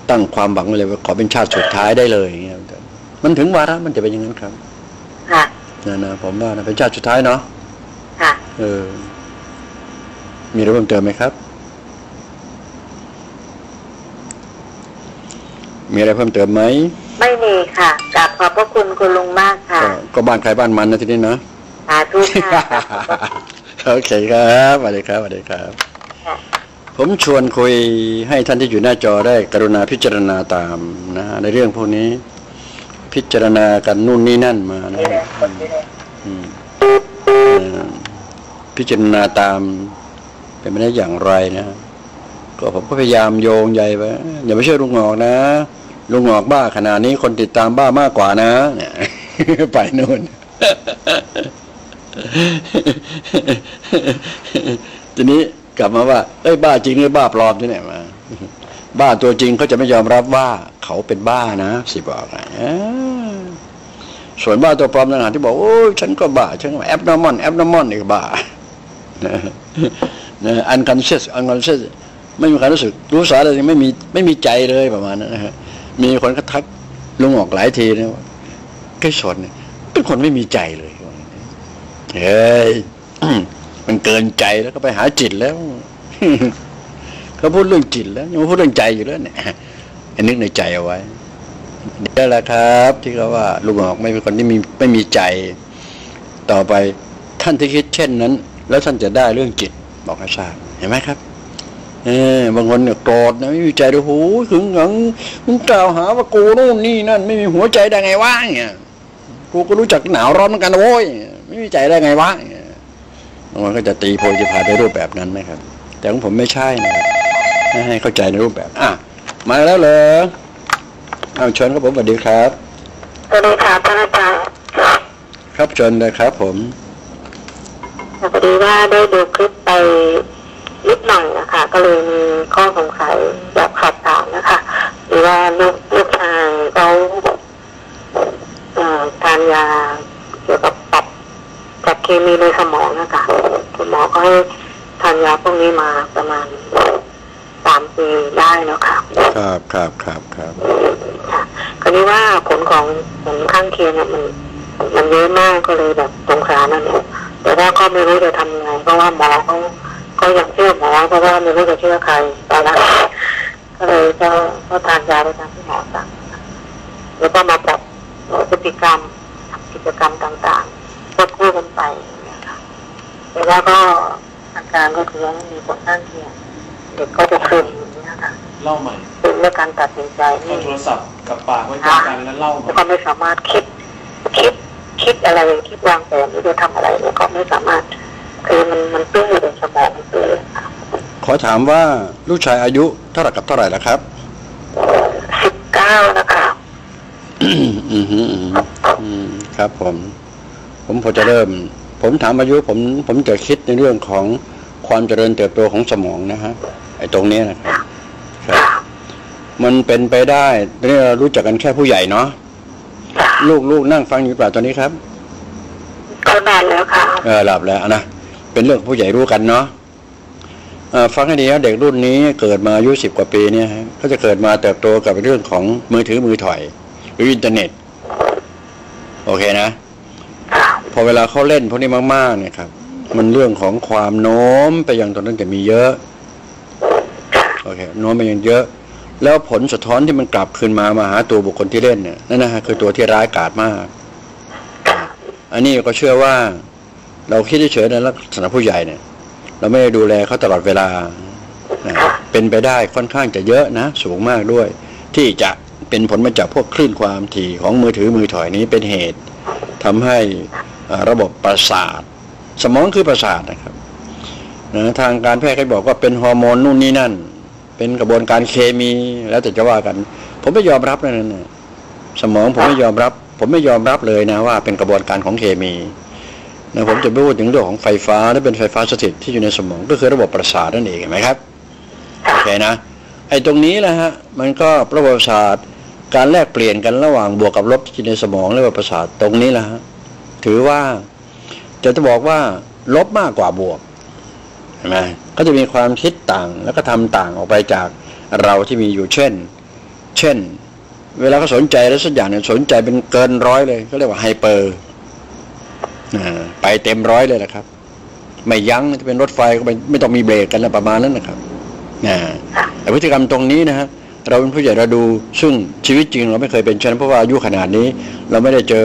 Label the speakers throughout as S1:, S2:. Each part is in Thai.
S1: ตั้งความหวังเลยว่าขอเป็นชาติสุดท้ายได้เลยอย่างเงี้ยมันถึงวาระมันจะเป็นอย่างนั้นครับ
S2: ค่ะ
S1: นะผมว่านะเป็นชาติสุดท้ายเนาะ
S2: ค่ะ
S1: มีอะไรเพิ่มเติมไหมครับมีอะไรเพิ่มเติมไหม
S2: ไม่มีค่ะกราบขอบพระคุณคุณลุงมากค่ะ
S1: ก็บ้านใครบ้านมันนะทีนี้นะ
S2: สาธุค่ะ
S1: โอเคครับสวัสดีครับสวัสดีครับผมชวนคุยให้ท่านที่อยู่หน้าจอได้กรุณาพิจารณาตามนะในเรื่องพวกนี้พิจารณากันนู่นนี่นั่นมานะพิจารณาตามเป็นไปได้อย่างไรนะก็ผมก็พยายามโยงใยไปอย่าไม่เชื่อลุงงอกนะลุงงอกบ้าขนาดนี้คนติดตามบ้ามากกว่านะเนี่ยไปนู่นทีนี้กลับมาว่าบ้าจริงหรือบ้าปลอมที่ไหนมาบ้าตัวจริงเขาจะไม่ยอมรับว่าเขาเป็นบ้านะสิบอกนะส่วนบ้าตัวปลอมต่างหากที่บอกโอ้ฉันก็บ้าฉันแอปนอร์มอนอีกบ้าอันคอนเชียสไม่มีความรู้สึกรู้สาอะไรไม่มีใจเลยประมาณนั้นนะฮะมีคนก็ทักลุงออกหลายทีนะว่าไอ้สนเป็นคนไม่มีใจเลยเฮ้ยมันเกินใจแล้วก็ไปหาจิตแล้วเขาพูดเรื่องจิตแล้วยังพูดเรื่องใจอยู่แล้วเนี่ยนึกในใจเอาไว้นี่แหละครับที่เขาว่าลุงออกไม่เป็นคนที่ไม่มีใจต่อไปท่านที่คิดเช่นนั้นแล้วท่านจะได้เรื่องจิตบอกให้ทราบเห็นไหมครับบางคนเนี่ยโกรธนะไม่มีใจด้วยโหขึงขังมึงกล่าวหาว่ากูนู่นนี่นั่นไม่มีหัวใจได้ไงวะเนี่ยกูก็รู้จักหนาวร้อนเหมือนกันโว้ยไม่มีใจได้ไงวะบางคนก็จะตีโพยจะพาในรูปแบบนั้นนะครับแต่ของผมไม่ใช่นะให้เข้าใจในรูปแบบมาแล้วเหรอเอาเชิญครับผมสวัสดีครับ
S2: สวัสดีค่ะท่านอาจารย์
S1: ครับเชิญเลยครับผม
S2: พอดีว่าได้ดูคลิปไปนิดหน่อยนะคะก็เลยมีข้อสงสัยอยากสอบถามนะคะหรือว่าลูกชายเขาทานยาเกี่ยวกับจับเคมีในสมองนะคะคุณหมอก็ให้ทานยาพวกนี้มาประมาณ3 ปีได้แล้วค่ะ
S1: ครับค่ะ
S2: คราวนี้ว่าผลข้างเคียงเนี่ยมันเยอะมากก็เลยแบบสงสารนั่นแหละแต่ว่าก็ไม่รู้จะทำยังไงเพราะว่าหมอเขายังเชื่อหมอเพราะว่าไม่รู้จะเชื่อใครตอนนั้นก็เลยก็ทานยาไปตามที่หมอสั่งแล้วก็มาปรับพฤติกรรมกิจกรรมต่างๆควบคู่กันไปนะคะแต่ว่าก็อาการก็คือว่ามีผลข้างเคียงเด็กก็จะซึมนะคะ
S3: เล่าใหม่
S2: ซึมในการตัดสินใจ
S3: นี่โทรศัพท์กับปากไว้ใกล้กันแล้วเล่า
S2: แล้วก็ไม่สามารถคิดอะไรคิดวางแผนหรือจะทำอะไรแล้วก็ไม่สามารถคือมันตื้ออยู่ในสมองตื้อ
S1: ขอถามว่าลูกชายอายุเท่าไหร่กับเท่าไหร่แล้วครับ
S2: 19นะคะ
S1: ครับผมพอจะเริ่มผมถามอายุผมจะคิดในเรื่องของความเจริญเติบโตของสมองนะฮะไอ้ตรงนี้นะครับมันเป็นไปได้นี่เรารู้จักกันแค่ผู้ใหญ่เนาะลูกนั่งฟังอยู่เปล่าตอนนี้ครับ
S2: ก็นานแล้วค่ะ
S1: หลับแล้วนะเป็นเรื่องผู้ใหญ่รู้กันเนาะฟังให้ดีนะเด็กรุ่นนี้เกิดมาอายุ10 กว่าปีเนี่ยเขาจะเกิดมาเติบโตกับเรื่องของมือถือมือถอยหรืออินเทอร์เน็ตโอเคนะพอเวลาเขาเล่นพวกนี้มากๆเนี่ยครับมันเรื่องของความโน้มไปยังตอนนั้นจะมีเยอะโอเคโน้มไปยังเยอะแล้วผลสะท้อนที่มันกลับคืนมาหาตัวบุคคลที่เล่นเนี่ยนั่นนะฮะคือตัวที่ร้ายกาจมากอันนี้ก็เชื่อว่าเราคิดเฉยๆในลักษณะผู้ใหญ่เนี่ยเราไม่ได้ดูแลเขาตลอดเวลาเป็นไปได้ค่อนข้างจะเยอะนะสูงมากด้วยที่จะเป็นผลมาจากพวกคลื่นความถี่ของมือถือมือถอยนี้เป็นเหตุทำให้ระบบประสาทสมองคือประสาทนะครับทางการแพทย์เขาบอกว่าเป็นฮอร์โมนนู่นนี่นั่นเป็นกระบวนการเคมีแล้วแต่จะว่ากันผมไม่ยอมรับนั่นนะสมองผมไม่ยอมรับเลยนะว่าเป็นกระบวนการของเคมีนะผมจะไม่พูดถึงเรื่องของไฟฟ้าและเป็นไฟฟ้าสถิตที่อยู่ในสมองก็คือระบบประสาทนั่นเองเห็นไหมครับโอเคนะไอ้ตรงนี้แหละฮะมันก็ระบบประสาทการแลกเปลี่ยนกันระหว่างบวกกับลบที่อยู่ในสมองระบบประสาทตรงนี้แหละฮะถือว่าจะบอกว่าลบมากกว่าบวกเห็นไหมก็จะมีความคิดต่างแล้วก็ทำต่างออกไปจากเราที่มีอยู่เช่นเช่นเวลาเขาสนใจแล้วสักอย่างเนี่ยสนใจเป็นเกินร้อยเลยก็เรียกว่าไฮเปอร์ไปเต็มร้อยเลยนะครับไม่ยั้งจะเป็นรถไฟก็ไม่ต้องมีเบรกกันแล้วประมาณนั้นนะครับแต่พฤติกรรมตรงนี้นะฮะเราเป็นผู้ใหญ่เราดูซึ่งชีวิตจริงเราไม่เคยเป็นเช่นเพราะว่าอายุขนาดนี้เราไม่ได้เจอ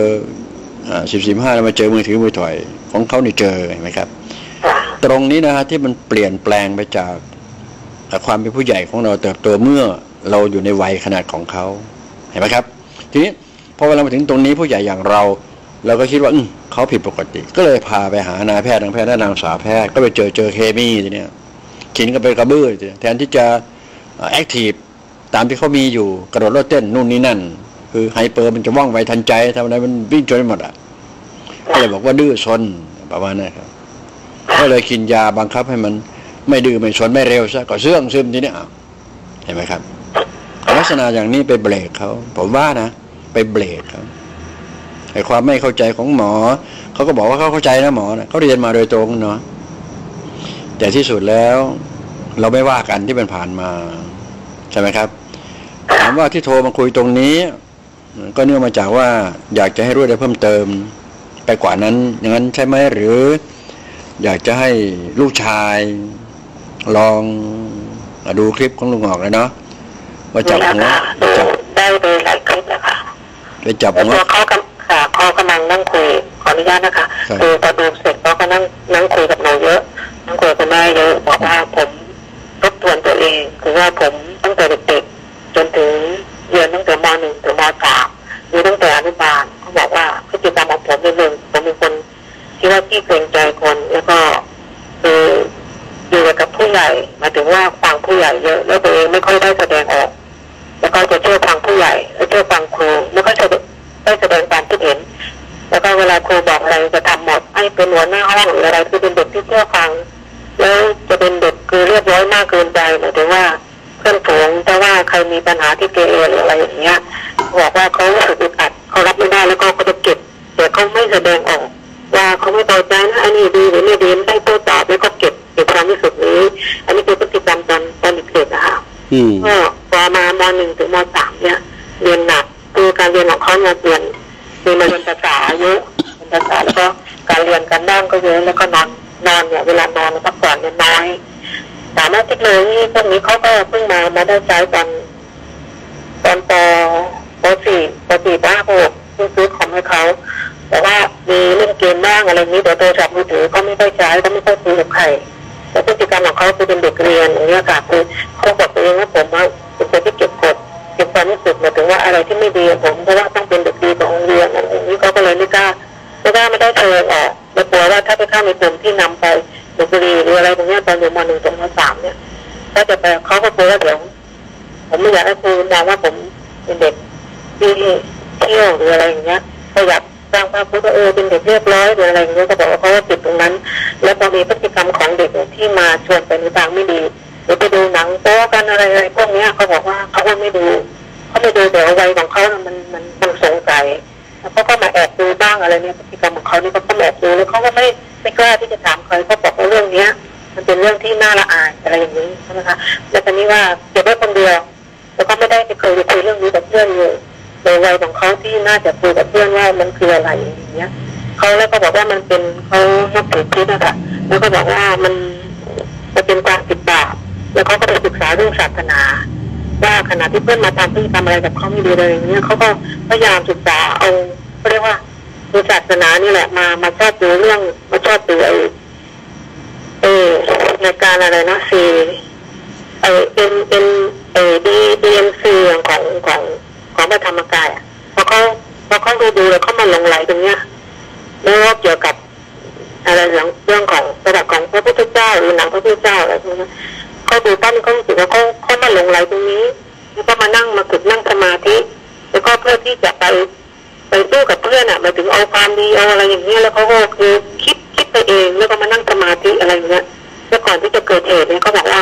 S1: 10-15เรามาเจอมือถือมือถอยของเขานี่เจอเห็นไหมครับตรงนี้นะฮะที่มันเปลี่ยนแปลงไปจากความเป็นผู้ใหญ่ของเราเติบโตเมื่อเราอยู่ในวัยขนาดของเขาเห็นไหมครับทีนี้พอเวลามาถึงตรงนี้ผู้ใหญ่อย่างเราก็คิดว่าเขาผิดปกติก็เลยพาไปหานายแพทย์นางแพทย์และนางสาวแพทย์ก็ไปเจอเคมีทีเนี้ยขินก็ไปกระบื้อแทนที่จะแอคทีฟตามที่เขามีอยู่กระโดดโลดเต้นนู่นนี่นั่นคือไฮเปอร์มันจะว่องไวทันใจทำอะไรมันวิ่งจนหมดก็เลยบอกว่าดื้อซนประมาณนั้นครับก็เลยกินยาบังคับให้มันไม่ดื้อไม่ซนไม่เร็วซะก็เสื่องซึมทีนี้เห็นไหมครับลักษณะอย่างนี้ไปเบรกเขาผมว่านะไปเบรกเขาไอ้ความไม่เข้าใจของหมอเขาก็บอกว่าเขาเข้าใจนะหมอนะเขาเรียนมาโดยตรงเนาะแต่ที่สุดแล้วเราไม่ว่ากันที่เป็นผ่านมาใช่ไหมครับถามว่าที่โทรมาคุยตรงนี้ก็เนื่องมาจากว่าอยากจะให้รู้ได้เพิ่มเติมไปกว่านั้นอย่างนั้นใช่ไหมหรืออยากจะให้ลูกชายลองดูคลิปของลุงออกเลยเนาะว่าจับหัว
S2: ได้ไปหลายคลิปแล้วค่ะ
S1: ไปจับหัว
S2: เขากำลังนั่งคุยขออนุญาตนะคะคือพอดูเสร็จเขาก็นั่งคุยกับหนูเยอะนั่งคุยกับแม่เยอะบอกว่าผมทบทวนตัวเองคือว่าผมตั้งแต่เด็กๆจนถึงเรียนตั้งแต่ม.1 ถึงม.3 หรือตั้งแต่อนุบาลเขาบอกว่าพฤติกรรมของผมเป็นผมเป็นคนที่ว่าขี้เกรงใจคนแล้วก็คืออยู่กับผู้ใหญ่หมายถึงว่าฟังผู้ใหญ่เยอะแล้วตัวเองไม่ค่อยได้แสดงออกแล้วก็จะเชื่อฟังผู้ใหญ่แล้วเชื่อฟังครูแล้วก็จะได้แสดงความคิดเห็นแล้วก็เวลาครูบอกอะไรจะทำหมดให้เป็นหัวหน้าห้องหรืออะไรคือเป็นเด็กที่เชื่อฟังแล้วจะเป็นเด็กคือเรียบร้อยมากเกินไปหมายถึงว่าเพื่อนฝูงแต่ว่าใครมีปัญหาที่เกเรหรืออะไรอย่างเงี้ยบอกว่าเขารู้สึกอึดอัดเขารับไม่ได้แล้วก็เขาจะเก็บแต่เขาไม่แสดงออกว่าเขาไม่พอใจนะอันนี้ดีหรือไม่ดีไม่ได้โต้ตอบแล้วก็เก็บความรู้สึกนี้อันนี้คือพฤติกรรมตอนเด็กๆนะคะก็พอมาม .1 ถึงม.3 เนี่ยเรียนหนักคือการเรียนของเขาเนี่ยมีมาเรียนภาษาเยอะภาษาแล้วก็การเรียนการนั่งก็เยอะแล้วก็นอนเนี่ยเวลานอนพักผ่อนเนี่ยน้อยสามารถเทคโนโลยีพวกนี้เขาก็เพิ่งมาได้ใช้ตอนป.4 ป.4 ป.6 ซื้อคอมให้เขาแต่ว่ามีเล่นเกมบ้างอะไรนี้แต่โทรศัพท์มือถือก็ไม่ค่อยใช้ก็ไม่ค่อยคุยกับใครแต่พฤติกรรมของเขาคือเป็นเด็กเรียนอย่างนี้ค่ะคือเขาบอกตัวเองว่าผมว่าเป็นคนที่เก็บกดเก็บความรู้สึกหมายถึงว่าอะไรที่ไม่ดีผมเพราะว่าต้องเป็นเด็กดีของโรงเรียนอะไรอย่างนี้เขาก็เลยไม่ได้แสดงออกแล้วกลัวว่าถ้าไปเข้าในกลุ่มที่นำไปดูดบุหรี่หรืออะไรตรงนี้ตอนอยู่ม.1 ถึงม.3 เนี่ยก็จะไปเขาก็กลัวว่าเดี๋ยวผมไม่อยากให้ครูมองว่าผมเป็นเด็กที่เที่ยวหรืออะไรอย่างเงี้ยก็อยากสร้างภาพว่าเป็นเด็กเรียบร้อยหรืออะไรอย่างเงี้ยก็บอกว่าเขาว่าติดตรงนั้นแล้วพอมีพฤติกรรมของเด็กที่มาชวนไปในทางไม่ดีหรือไปดูหนังโป๊กันอะไรพวกนี้เขาบอกว่าเขาไม่ดูแต่วัยของเขามันสงสัยแล้วเขาก็มาแอบดูบ้างอะไรเนี่ยพฤติกรรมของเขานี่เขาก็แอบดูแล้วเขาก็ไม่กล้าที่จะถามใครเขาบอกว่าเรื่องนี้มันเป็นเรื่องที่น่าละอายอะไรอย่างนี้ใช่ไหมคะแล้วตอนนี้ว่าเก็บไว้คนเดียวแล้วก็ไม่ได้เคยคุยเรื่องนี้กับเพื่อนเลยในวัยของเขาที่น่าจะคุยกับเพื่อนว่ามันคืออะไรอย่างเงี้ยเขาแล้วก็บอกว่ามันเป็นเขานับถือคริสต์นะคะแล้วก็บอกว่ามันเป็นความผิดบาปแล้วเขาก็ไปศึกษาเรื่องศาสนาว่าขณะที่เพื่อนมาทำพฤติกรรมอะไรกับเขาไม่ดีอะไรอย่างเงี้ยเขาก็พยายามศึกษาเอาเขาเรียกว่าดูศาสนานี่แหละมาชอบดูเรื่องมาชอบดูในการอะไรนะDMC ของพระธรรมกายอ่ะพอเขาดูแล้วเขามาหลงไหลตรงเนี้ยแล้วเกี่ยวกับอะไรเรื่องของระดับของพระพุทธเจ้าหรือหนังพระพุทธเจ้าอะไรพวกนี้เขาดูตั้งเขารู้สึกว่าเขามาหลงไหลตรงนี้แล้วก็มาฝึกนั่งสมาธิแล้วก็เพื่อที่จะไปสู้กับเพื่อนอ่ะมาถึงเอาความดีเอาอะไรอย่างเงี้ยแล้วเขาก็คือคิดไปเองแล้วก็มานั่งสมาธิอะไรอย่างเงี้ยแล้วก่อนที่จะเกิดเหตุเนี่ยเขาบอกว่า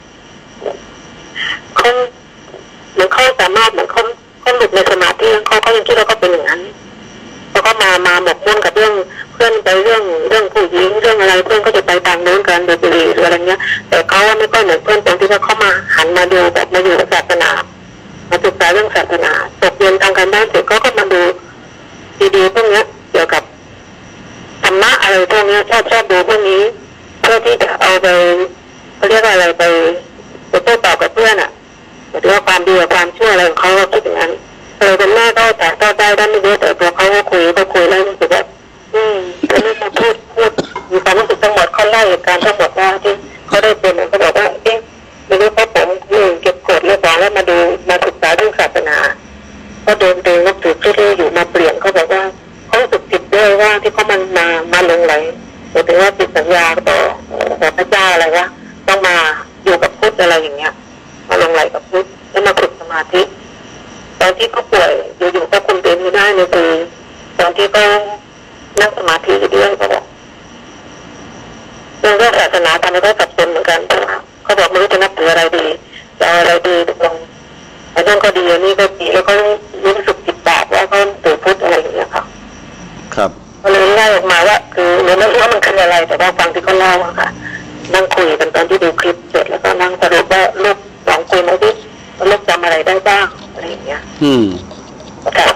S2: เขาสามารถเหมือนเขาหลุดในสมาธิเขายังคิดว่าเขาเป็นอย่างนั้นแล้วก็มาหมกมุ่นกับเรื่องเพื่อนไปเรื่องผู้หญิงเรื่องอะไรเพื่อนก็จะไปทางโน้นกันโดยปริยายหรืออะไรเงี้ยแต่เขาไม่ค่อยเหมือนเพื่อนตรงที่ว่าเขามาหันมาดูแบบมาอยู่กับศาสนามาศึกษาเรื่องศาสนาตกเย็นทำการบ้านเสร็จก็มาดูดีๆพวกนี้เกี่ยวกับธรรมะอะไรพวกนี้ชอบดูพวกนี้เพื่อที่จะเอาไปเขาเรียกว่าอะไรไปโต้ตอบกับเพื่อนอ่ะหรือว่าความดีกับความเชื่ออะไรของเขาคิดอย่างนั้นเป็นแม่ก็แต่ก็ได้ไม่เยอะแต่พอเขาคุยแล้วรู้สึกว่าเขาไม่มาพูดมีความรู้สึกทั้งหมดเขาไล่เหตุการณ์ทั้งหมดว่าที่เขาได้เป็นเขาบอกว่าไม่รู้เพราะผมเก็บกดเรื่องของแล้วมาศึกษาเรื่องศาสนาก็เดินนับถือที่อยู่มาเปลี่ยนเขาบอกว่าเขาสึกผิดด้วยว่าที่เขามาลงไหลหมายถึงว่าติดสัญญาต่อพระเจ้าอะไรว่าต้องมาอยู่กับพุทธอะไรอย่างเงี้ยมาลงไหลกับพุทธแล้วมาฝึกสมาธิตอนที่เขาป่วยอยู่ๆก็คุมตัวเองไม่ได้เนี่ยคือตอนที่เขานั่งสมาธิอยู่ด้วยเขาบอกเรื่องศาสนาทำให้เขาสับสนเหมือนกันเขาบอกไม่รู้จะนับถืออะไรดีจะเอาอะไรดีตกลงไอ้เรื่องก็ดีอันนี้ก็ดีแล้วก็รู้สึกติดบาปว่าเขาถือพุทธอะไรอย่างเงี้ยครับ
S1: ครับ
S2: ก็เลยไล่ออกมาว่าคือหนูไม่รู้ว่ามันคืออะไรแต่ว่าฟังที่เขาเล่าอะค่ะนั่งคุยกันตอนที่ดูคลิปเสร็จแล้วก็นั่งสรุปว่าลูกสองคุยมาที่ลูกจำอะไรได้บ้างอะไรอย่างเงี้ยครับ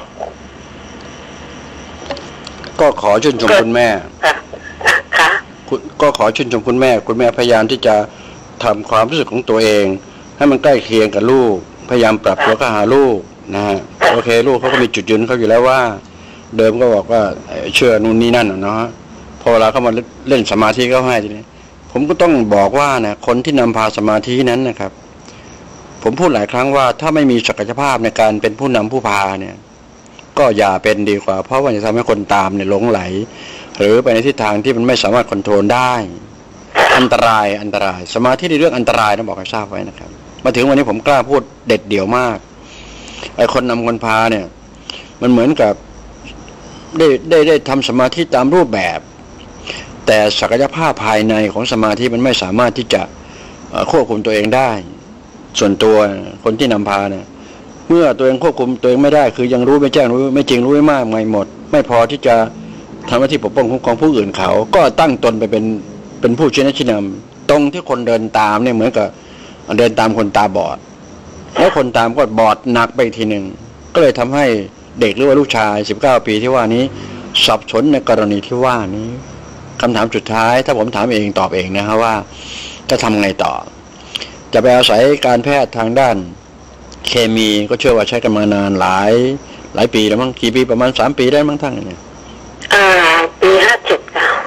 S1: ก็ขอชื่นชมคุณแม่
S2: ค่ะ
S1: ก็ขอชื่นชมคุณแม่พยายามที่จะทำความรู้สึกของตัวเองให้มันใกล้เคียงกับลูกพยายามปรับตัวเข้าหาลูกนะฮะโอเคลูกเขาก็มีจุดยืนเขาอยู่แล้วว่าเดิมก็บอกว่าเชื่อนู่นนี่นั่นเนาะพอเวลาเขามาเล่นสมาธิเขาให้ทีนี้ผมก็ต้องบอกว่านะคนที่นำพาสมาธินั้นนะครับผมพูดหลายครั้งว่าถ้าไม่มีศักยภาพในการเป็นผู้นำผู้พาเนี่ยก็อย่าเป็นดีกว่าเพราะว่าจะทำให้คนตามเนี่ยหลงไหลหรือไปในทิศทางที่มันไม่สามารถควบคุมได้อันตรายสมาธิในเรื่องอันตรายนะบอกให้ทราบไว้นะครับมาถึงวันนี้ผมกล้าพูดเด็ดเดี่ยวมากไอ้คนนำคนพาเนี่ยมันเหมือนกับได้ทำสมาธิตามรูปแบบแต่ศักยภาพภายในของสมาธิมันไม่สามารถที่จะควบคุมตัวเองได้ส่วนตัวคนที่นำพาเนี่ยเมื่อตัวเองควบคุมตัวเองไม่ได้คือยังรู้ไม่แจ้งรู้ไม่จริงรู้ไม่มากไม่หมดไม่พอที่จะทำหน้าที่ปกป้องคุ้มครองผู้อื่นเขาก็ตั้งตนไปเป็นผู้ชี้แนะชี้นำตรงที่คนเดินตามเนี่ยเหมือนกับเดินตามคนตาบอดแล้วคนตามก็บอดหนักไปทีหนึ่งก็เลยทำให้เด็กหรือว่าลูกชาย19 ปีที่ว่านี้สับสนในกรณีที่ว่านี้คำถามสุดท้ายถ้าผมถามเองตอบเองนะครับว่าจะทำไงต่อจะไปอาศัยการแพทย์ทางด้านเคมีก็เชื่อว่าใช้กันมานานหลายปีแล้วมั้งกี่ปีประมาณ3 ปีได้มั้งทั้งเนี่ย
S2: ปี57ค่ะ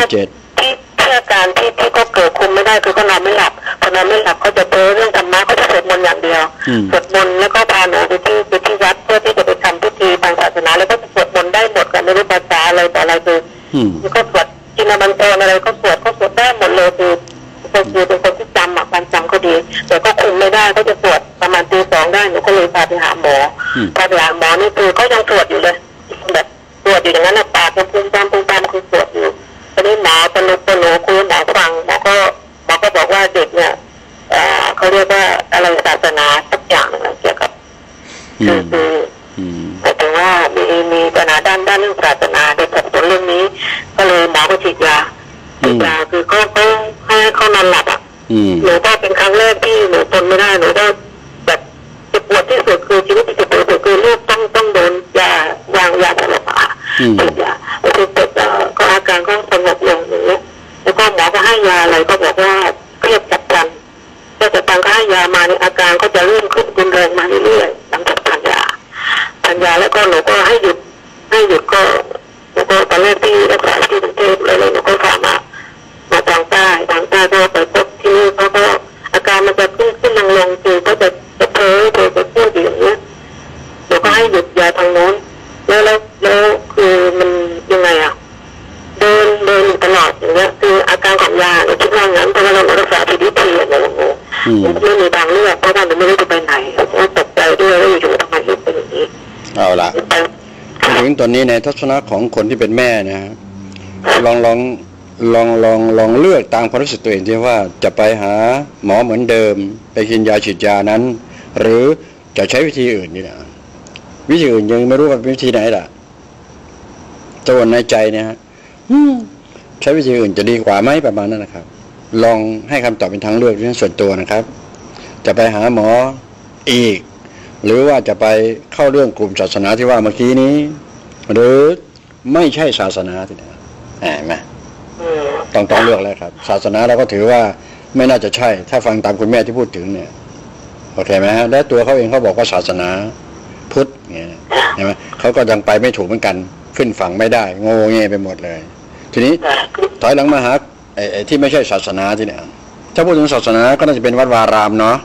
S1: 57
S2: ที่อาการที่ก็เกิดคุมไม่ได้คือเขานอนไม่หลับพอนอนไม่หลับเขาจะเพ้อเรื่องธรรมะเขาจะสวดมนต์อย่างเดียวสวดมนต์แล้วก็พาหนูไปที่วัดเพื่อที่จะไปทำพิธีทางศาสนาแล้วก็สวดมนต์ได้หมดกันไม่รู้ภาษาอะไรแต่อะไรคือก็สวดกินมันโตอะไรก็สวดได้หมดเลยคือเป็นคนที่จำความจำเขาดีแต่ก็คุมไม่ได้เขาจะสวดประมาณตี 2ได้หนูก็เลยพาไปหาหมอนี่คือก็ยังสวดอยู่เลยแบบสวดอยู่อย่างนั้นปากมันปุ้มตามคือสวดอยู่ตอนนี้หมอปนุคุยหมอฟังหมอก็บอกว่าเด็กเนี่ยเขาเรียกว่าอะไรศาสนาสักอย่างอะไรเกี่ยวกับคือแต่ถึงว่ามีปัญหาด้านเรื่องศาสนาโดยเฉพาะเรื่องนี้ก็เลยหมอก็ฉีดยาคือเขาให้เขานอนหลับอ่ะหนูก็เป็นครั้งแรกที่หนูทนไม่ได้หนูก็แบบเจ็บปวดที่สุดคือชีวิตที่เจ็บปวดคือลูกต้องโดนวางยาสลบฉีดยาคือเสร็จก็อาการก็สงบลงอย่างนี้แล้วก็หมอก็ให้ยาอะไรก็บอกว่าเครียดจัดการก็ให้ยามาในอาการก็จะเริ่มขึ้นรุนแรงมาเรื่อยๆหลังจากทานยาแล้วก็หนูก็ให้หยุดก็แล้วก็ตอนแรกที่รักษาที่กรุงเทพเลยหนูก็พามาทางใต้ก็ไปพบที่นี่เขาก็อาการมันจะขึ้นลงคือก็จะเพ้อจะพูดอย่างนี้หนูก็ให้หยุดยาทางโน้นแล้วคือมันยังไงอ่ะเดินอยู่ตลอดอย่างเงี้ยคืออาการของยาหนูคิดว่างั้นเพราะว่าเรารักษาผิดวิธีอะไรอย่างเงี้ยไม่มีทางเลือกเพราะว่าหนูไม่รู้จะไปไหนก็ตกใจด้วยว่าอยู่ๆทำไมเป็นอย่างนี้
S1: เอาละถึงตอนนี้ในทัศนะของคนที่เป็นแม่นะลองเลือกตามความรู้สึกตัวเองที่ว่าจะไปหาหมอเหมือนเดิมไปกินยาฉีดยานั้นหรือจะใช้วิธีอื่นนี่นะวิธีอื่นยังไม่รู้ว่าเป็นวิธีไหนล่ะตัวในใจเนี่ยฮะใช้วิธีอื่นจะดีกว่าไหมประมาณนั้นนะครับลองให้คำตอบเป็นทางเลือกเรื่องส่วนตัวนะครับจะไปหาหมออีกหรือว่าจะไปเข้าเรื่องกลุ่มศาสนาที่ว่าเมื่อกี้นี้ หรือไม่ใช่ศาสนาที่ไหนเห็นไหมต้องเลือกแล้วครับศาสนาเราก็ถือว่าไม่น่าจะใช่ ถ้าฟังตามคุณแม่ที่พูดถึงเนี่ยโอเคไหมฮะและตัวเขาเองเขาบอกว่าศาสนาพุทธเนี่ยใช่ไหมเขาก็ยังไปไม่ถูกเหมือนกันขึ้นฝั่งไม่ได้โง่เง่ไปหมดเลยทีนี้ถอยหลังมาหาไอ้ที่ไม่ใช่ศาสนาที่เนี่ยถ้าพูดถึงศาสนาก็น่าจะเป็นวัดวารามเนาะ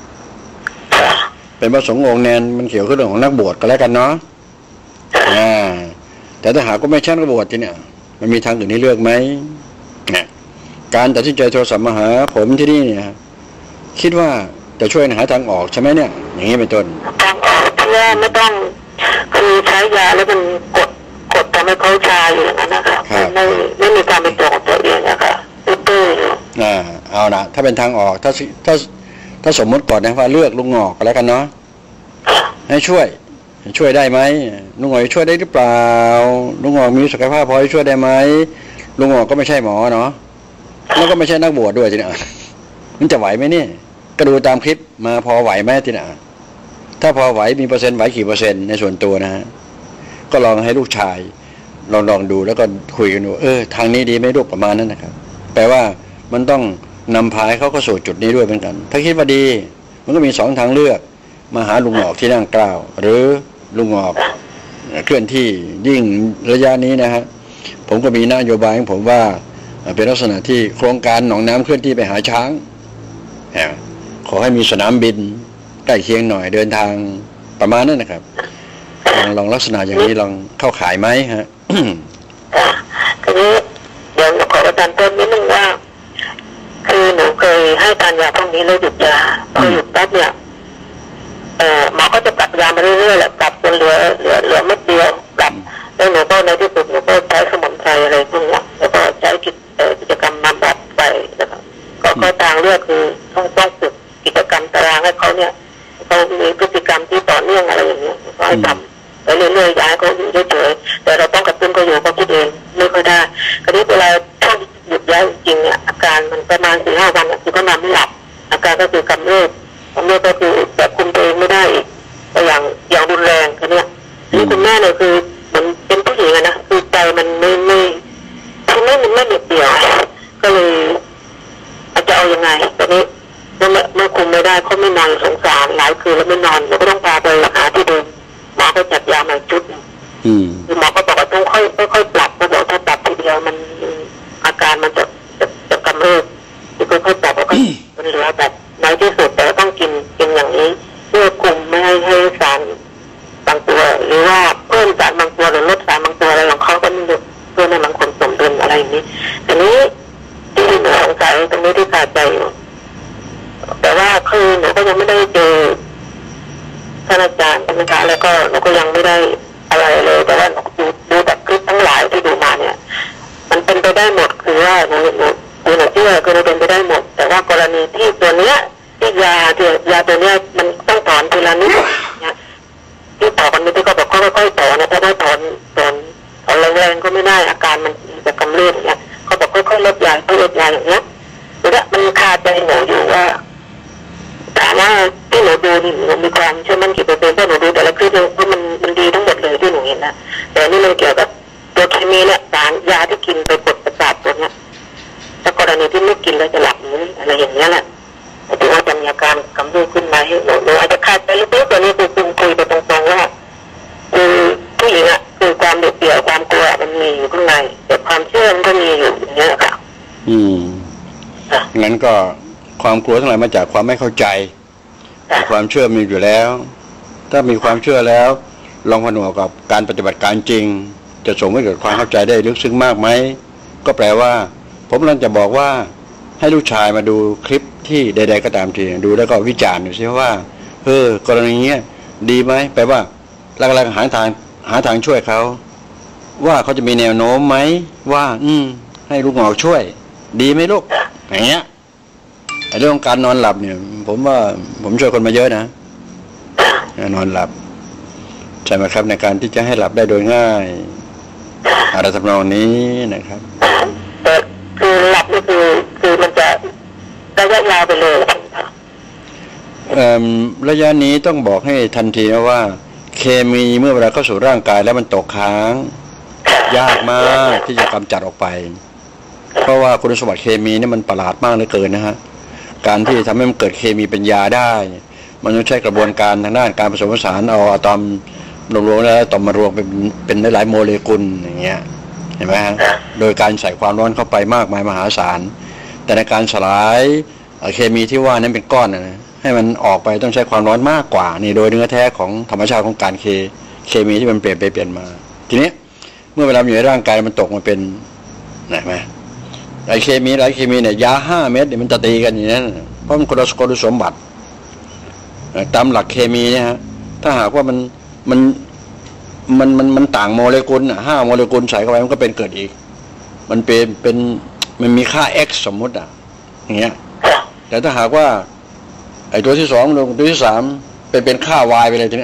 S1: เป็นพระสงฆ์องค์แนนมันเกี่ยวกับเรื่องของนักบวชก็แล้วกันเนาะแต่ถ้าหากก็ไม่ใช่นักบวชที่เนี่ยมันมีทางอื่นให้เลือกไหมการตัดสินใจโทรศัพท์มาหาผมที่นี่เนี่ยคิดว่าจะช่วยหาทางออกใช่ไหมเนี่ยอย่างนี้เป็นต้น
S2: ทางออกเพื่อไม่ต้องคือใช้ยาแล้วมันกดทำให้เขาชาอยู่อย่างนั้นนะคะไม่มีการเป็นตัวของตัวเองนะคะตื้ออยู่
S1: เอานะถ้าเป็นทางออกถ้าสมมติก่อนนะว่าเลือกลุงงอกก็แล้วกันเนาะให้ช่วยได้ไหมลุงงอกช่วยได้หรือเปล่าลุงงอกมีศักยภาพพอช่วยได้ไหมลุงงอกก็ไม่ใช่หมอเนาะแล้วก็ไม่ใช่นักบวชด้วยทีนี้มันจะไหวไหมเนี่ยก็ดูตามคลิปมาพอไหวไหมทีนี้ถ้าพอไหวมีเปอร์เซ็นต์ไหวกี่เปอร์เซ็นต์ในส่วนตัวนะฮะก็ลองให้ลูกชายลองดูแล้วก็คุยกันดูทางนี้ดีไหมลูกประมาณนั้นนะครับแปลว่ามันต้องนำพาเขาเข้าสู่จุดนี้ด้วยเหมือนกันถ้าคิดว่าดีมันก็มี2ทางเลือกมาหาลุงหอกที่นั่งกล่าวหรือลุงหอกเคลื่อนที่ยิ่งระยะนี้นะฮะผมก็มีนโยบายของผมว่าเป็นลักษณะที่โครงการหนองน้ำเคลื่อนที่ไปหาช้างขอให้มีสนามบินใกล้เคียงหน่อยเดินทางประมาณนั้นนะครับลองลักษณะอย่างนี้ลองเข้าขายไหมฮะ
S2: ทีนี้เดี๋ยวขอประทานเพิ่มนิดนึงว่าคือหนูเคยให้ทานยาพวกนี้แล้วหยุดยาพอหยุดแป๊บเนี่ยหมอก็จะปรับยามาเรื่อยๆแหละปรับจนเหลือเม็ดเดียวปรับแล้วหนูก็ในที่สุดหนูก็ใช้สมุนไพรอะไรพวกนี้แล้วก็ใช้กิจกรรมบำบัดไปนะครับก็ทางเลือกคือต้องฝึกกิจกรรมตารางให้เขาเนี่ยเขามีพฤติกรรมที่ต่อเนื่องอะไรอย่างเงี้ยก็ให้ทำไปเรื่อยๆย้ายเขาอยู่เฉยๆแต่เราต้องกระตุ้นเขาอยู่เขาคิดเองไม่ค่อยได้คราวนี้เวลาถ้าหยุดย้ายจริงเนี่ยอาการมันประมาณ 4-5 วันคือเขานอนไม่หลับอาการก็คือกำเริบก็คือแบบคุมตัวเองไม่ได้อีกอย่างรุนแรงคือเนี่ยนี่คุณแม่เนี่ยคือมันเป็นผู้หญิงนะคือใจมันไม่คือไม่เด็ดเดี่ยวก็เลยอาจจะเอายังไงตอนนี้เมื่อคุมไม่ได้เขาไม่นอนสงสารหลายคืนแล้วไม่นอนเราก็ต้องพาไปหาที่ดูหมอก็จัดยามาจุดคือหมอก็บอกว่าต้องค่อยปรับก็บอกถ้าปรับทีเดียวมันอาการมันจะกำเริบคือค่อยปรับแล้วก็มันเหลือแบบน้อยที่สุดแต่ต้องกินอย่างนี้เพื่อคุมไม่ให้สารบางตัวหรือว่าเพิ่มสารบางตัวหรือลดสารบางตัวอะไรของเขาก็ไม่รู้เพื่อให้มันคงสมดุลอะไรอย่างนี้แต่นี้ที่หนูสงสัยตรงนี้ที่ขาดใจอยู่แต่ว่าคือหนูก็ยังไม่ได้เจอท่านอาจารย์นะคะแล้วก็หนูก็ยังไม่ได้อะไรเลยแต่ว่าดูแบบคลิปทั้งหลายที่ดูมาเนี่ยมันเป็นไปได้หมดคือว่าหนูเชื่อคือมันเป็นไปได้หมดแต่ว่ากรณีที่ตัวเนี้ยที่ยาตัวเนี้ยมันต้องถอนทีละนิดเนี่ยที่ถอนนี่ที่เขาบอกค่อยๆถอนนะถ้าได้ถอนแรงๆก็ไม่ได้อาการมันจะกำเริบอย่างเงี้ยเขาบอกค่อยๆลดยาอย่างเงี้ยแต่ว่ามันคาใจหนูอยู่ว่าถามว่าที่หนูดูนี่หนูมีความเชื่อมั่นกี่เปอร์เซ็นต์เพราะหนูดูแต่ละคลิปเพราะมันดีทั้งหมดเลยที่หนูเห็นนะแต่นี่มันเกี่ยวกับตัวเคมีเนี่ยสารยาที่กินไปกดประสาทตัวเนี้ยถ้ากรณีที่ไม่กินแล้วจะหลับอะไรอย่างเงี้ยแหละถือว่าจะมีอาการกำเริบขึ้นมาให้หนูอาจจะคาใจลึกๆตัวนี้คือคุยไปตรงๆว่าผู้หญิงอ่ะคือความเด็ดเดี่ยวความกลัวมันมีอยู่ข้างในแต่ความเชื่อมันก็มีอยู่อย่างเงี้ยค่ะ
S1: งั้นก็ความกลัวทั้งหลายมาจากความไม่เข้าใจแต่ความเชื่อมีอยู่แล้วถ้ามีความเชื่อแล้วลองผนวกกับการปฏิบัติการจริงจะส่งให้เกิดความเข้าใจได้ลึกซึ้งมากไหมก็แปลว่าผมกำลังจะบอกว่าให้ลูกชายมาดูคลิปที่ใดๆก็ตามทีดูแล้วก็วิจารณ์ดูซิว่ากรณีเนี้ยดีไหมแปลว่าเรากำลังหาทางช่วยเขาว่าเขาจะมีแนวโน้มไหมว่าให้ลูกหงอกช่วยดีไหมลูกอย่างเงี้ยเรื่องการนอนหลับเนี่ยผมว่าผมช่วยคนมาเยอะนะนอนหลับใช่ไหมครับในการที่จะให้หลับได้โดยง่ายอะไรทำนองนี้นะครับ
S2: คือหลับนี่คือมันจะระยะยาวไปเลย
S1: ระยะนี้ต้องบอกให้ทันทีนะว่าเคมีเมื่อเวลาเข้าสู่ร่างกายแล้วมันตกค้างยากมากที่จะกำจัดออกไปเพราะว่าคุณสมบัติเคมีนี่มันประหลาดมากเหลือเกินนะฮะการที่ทำให้มันเกิดเคมีเป็นยาได้มันต้องใช้กระบวนการทางด้านการผสมผสานเอาอะตอมรวมๆแล้วต่อมารวมเป็นหลายๆโมเลกุลอย่างเงี้ยเห็นไหมฮะโดยการใส่ความร้อนเข้าไปมากมายมหาศาลแต่ในการสลายเคมีที่ว่านั้นเป็นก้อนนะให้มันออกไปต้องใช้ความร้อนมากกว่านี่โดยเนื้อแท้ของธรรมชาติของการเคมีที่มันเปลี่ยนไปเปลี่ยนมาทีนี้เมื่อเวลาอยู่ในร่างกายมันตกมาเป็นนะไหมหลายเคมีเนี่ยยา5 เม็ดเนี่ยมันจะตีกันอย่างนั้นเพราะมันคนละคุณสมบัติตามหลักเคมีเนี่ยฮะถ้าหากว่ามันต่างโมเลกุล5 โมเลกุลใส่เข้าไปมันก็เป็นเกิดอีกมันเป็นมันมีค่า x สมมุติอย่างเงี้ยแต่ถ้าหากว่าไอ้ตัวที่2ลงตัวที่3เป็นค่า y ไปเลยทีนี้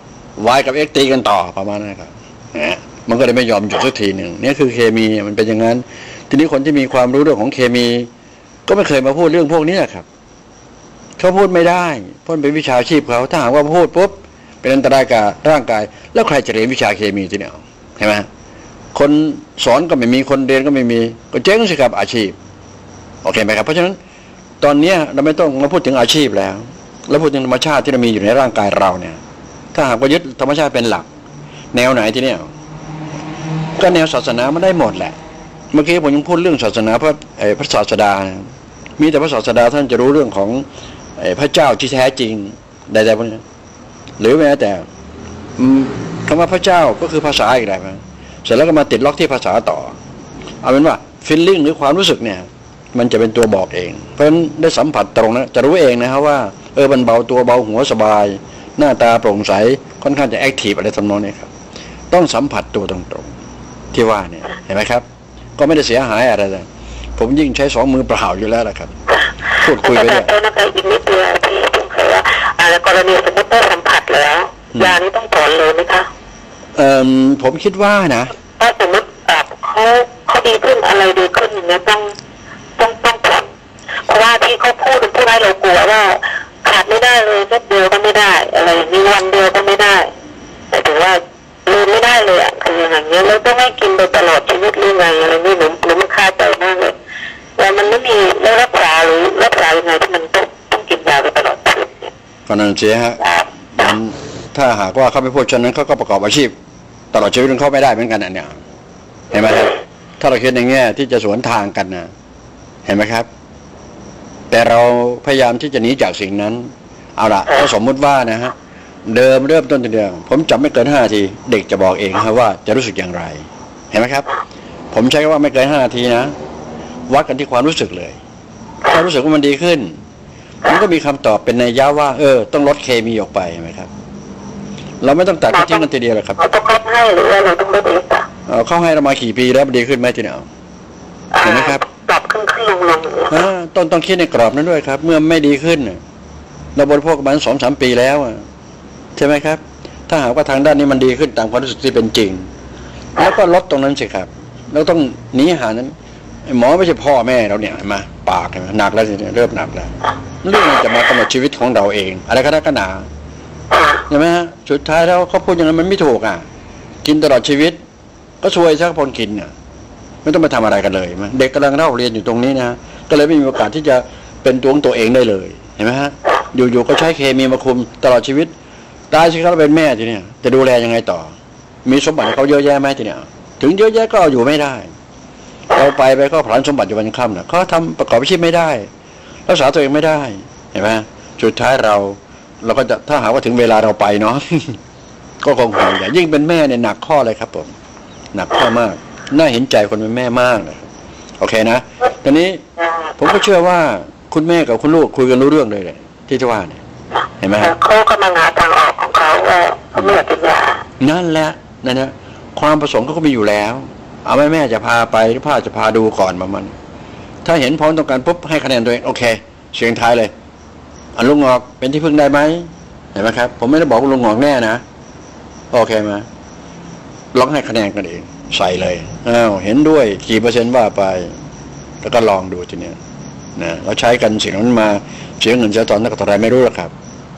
S1: y กับ x ตีกันต่อประมาณนั้นครับมันก็เลยไม่ยอมหยุดสักทีหนึ่งนี่คือเคมีมันเป็นอย่างนั้นทีนี้คนที่มีความรู้เรื่องของเคมีก็ไม่เคยมาพูดเรื่องพวกนี้ครับเขาพูดไม่ได้เพราะเป็นวิชาชีพเขาถ้าหากว่าพูดปุ๊บเป็นอันตรายกับร่างกายแล้วใครจะเรียนวิชาเคมีทีนี้ใช่ไหมคนสอนก็ไม่มีคนเรียนก็ไม่มีก็เจ๊งสิครับอาชีพโอเคไหมครับเพราะฉะนั้นตอนนี้เราไม่ต้องมาพูดถึงอาชีพแล้วพูดถึงธรรมชาติที่เรามีอยู่ในร่างกายเราเนี่ยถ้าหากว่ายึดธรรมชาติเป็นหลักแนวไหนทีนี้ก็แนวศาสนามันได้หมดแหละเมื่อกี้ผมยังพูดเรื่องศาสนาพระศาสดามีแต่พระศาสดาท่านจะรู้เรื่องของพระเจ้าที่แท้จริงใดๆพวกนี้หรือแม้แต่คำว่าพระเจ้าก็คือภาษาอีกแบบเสร็จแล้วก็มาติดล็อกที่ภาษาต่อเอาเป็นว่าฟีลลิ่งหรือความรู้สึกเนี่ยมันจะเป็นตัวบอกเองเพราะฉะนั้นได้สัมผัสตรงนั้นจะรู้เองนะครับว่ามันเบาตัวเบาหัวสบายหน้าตาโปร่งใสค่อนข้างจะแอคทีฟอะไรทำนองนี้ครับต้องสัมผัสตัวตรงๆที่ว่าเนี่ยเห็นไหมครับก็ไม่ได้เสียหายอะไรเลยผมยิ่งใช้2 มือเปล่าอยู่แล้วล่ะครับพูดคุยไปเลย
S2: อีกนิดเดียวที่ผมเคยว่าแล้วกรณีสมมติได้สัมผัสแล้วยานี้ต้องถอนเลยไหมคะ
S1: ผมคิดว่านะ
S2: ถ้าสมมติเขาดีขึ้นอะไรดีขึ้นอย่างเงี้ยต้องถอนเพราะว่าที่เขาพูดให้เรากลัวว่าขาดไม่ได้เลยแค่เดียวก็ไม่ได้อะไรอย่างนี้วันเดียวก็ไม่ได้แต่ถือว่าลืมไม่ได้เลยคืออย่างเงี้ยแล้วต้องให้กินไปตลอดชีวิตหรือไงอะไรนี่หนูมันคาใจมากเลยแต่มันไม่มีแล้วรักษาหรือรักษายังไงที่มันต้องกินยาไปตลอดชีวิตเนี่ย
S1: ก็นั่นสิฮะมันถ้าหากว่าเขาไม่พูดฉะนั้นเขาก็ประกอบอาชีพตลอดชีวิตของเขาไม่ได้เหมือนกันเนี่ยเห็นไหมครับถ้าเราคิดในแง่ที่จะสวนทางกันนะเห็นไหมครับแต่เราพยายามที่จะหนีจากสิ่งนั้นเอาล่ะก็สมมุติว่านะฮะเริ่มต้นทีเดียวผมจำไม่เกิน5 นาทีเด็กจะบอกเองครับว่าจะรู้สึกอย่างไรเห็นไหมครับผมใช้คำว่าไม่เกิน5 นาทีนะวัดกันที่ความรู้สึกเลยถ้ารู้สึกว่ามันดีขึ้นมันก็มีคำตอบเป็นนัยยะว่าต้องลดเคมีออกไปเห็นไหมครับเราไม่ต้องตัดทิ้งกันทีเดียวหรอกครับ
S2: เราต้องให้หรือว่าเราต้องลดเอง
S1: เขาให้เรามากี่ปีแล้วมันดีขึ้นไหมทีเดียวเห็นไหมครับ
S2: ปรับขึ้นลง
S1: ต้องคิดในกรอบนั้นด้วยครับเมื่อไม่ดีขึ้นเราบริโภคมัน2-3 ปีแล้วใช่ไหมครับถ้าหากว่าทางด้านนี้มันดีขึ้นตามความรู้สึกที่เป็นจริงแล้วก็ลดตรงนั้นสิครับแล้วต้องหนีหานั้นหมอไม่ใช่พ่อแม่เราเนี่ยมาปากหนักแล้วเริ่มหนักแล้วเรื่องมันจะมากำหนดชีวิตของเราเองอะไรก็ได้ก็หนาใช่ไหมฮะสุดท้ายแล้วเขาพูดอย่างนั้นมันไม่ถูกกินตลอดชีวิตก็ช่วยชักพนกินไม่ต้องมาทำอะไรกันเลยเด็กกำลังเล่าเรียนอยู่ตรงนี้นะก็เลยไม่มีโอกาสที่จะเป็นตัวเองได้เลยเห็นไหมฮะอยู่ๆก็ใช้เคมีมาคุมตลอดชีวิตตายสิครับเป็นแม่ทีเนี้ยจะดูแลยังไงต่อมีสมบัติเขาเยอะแยะไหมทีเนี้ยถึงเยอะแยะก็เอาอยู่ไม่ได้เราไปก็ผลาญสมบัติอยู่วันค่ำเขาทำประกอบอาชีพไม่ได้รักษาตัวเองไม่ได้เห็นไหมสุดท้ายเราก็จะถ้าหาว่าถึงเวลาเราไปเนาะ ก็คงห่วงใหญ่ยิ่งเป็นแม่เนี่ยหนักข้อเลยครับผมหนักข้อมากน่าเห็นใจคนเป็นแม่มากเลยโอเคนะตอนนี้ผมก็เชื่อว่าคุณแม่กับคุณลูกคุยกันรู้เรื่องเลยที่ว่าเนี่ยเห็นไหม
S2: เขากำลังหาทางออกของเขาว่าเขาไม่อยากกินยา
S1: นั่นแหละนะความประสงค์เขาก็มีอยู่แล้วเอาแม่จะพาไปหรือพ่อจะพาดูก่อนมันถ้าเห็นพร้อมต้องการปุ๊บให้คะแนนตัวเองโอเคเสียงท้ายเลยลุงงอกเป็นที่พึ่งได้ไหมเห็นไหมครับผมไม่ได้บอกว่าลุงงอกแน่นะโอเคไหมลองให้คะแนนกันเองใส่เลยเห็นด้วยกี่เปอร์เซ็นต์ว่าไปแล้วก็ลองดูทีเนี้ยนะเราใช้กันสิ่งนั้นมาเสียเงินเสียตอนนักต่อไรไม่รู้หรอกครับ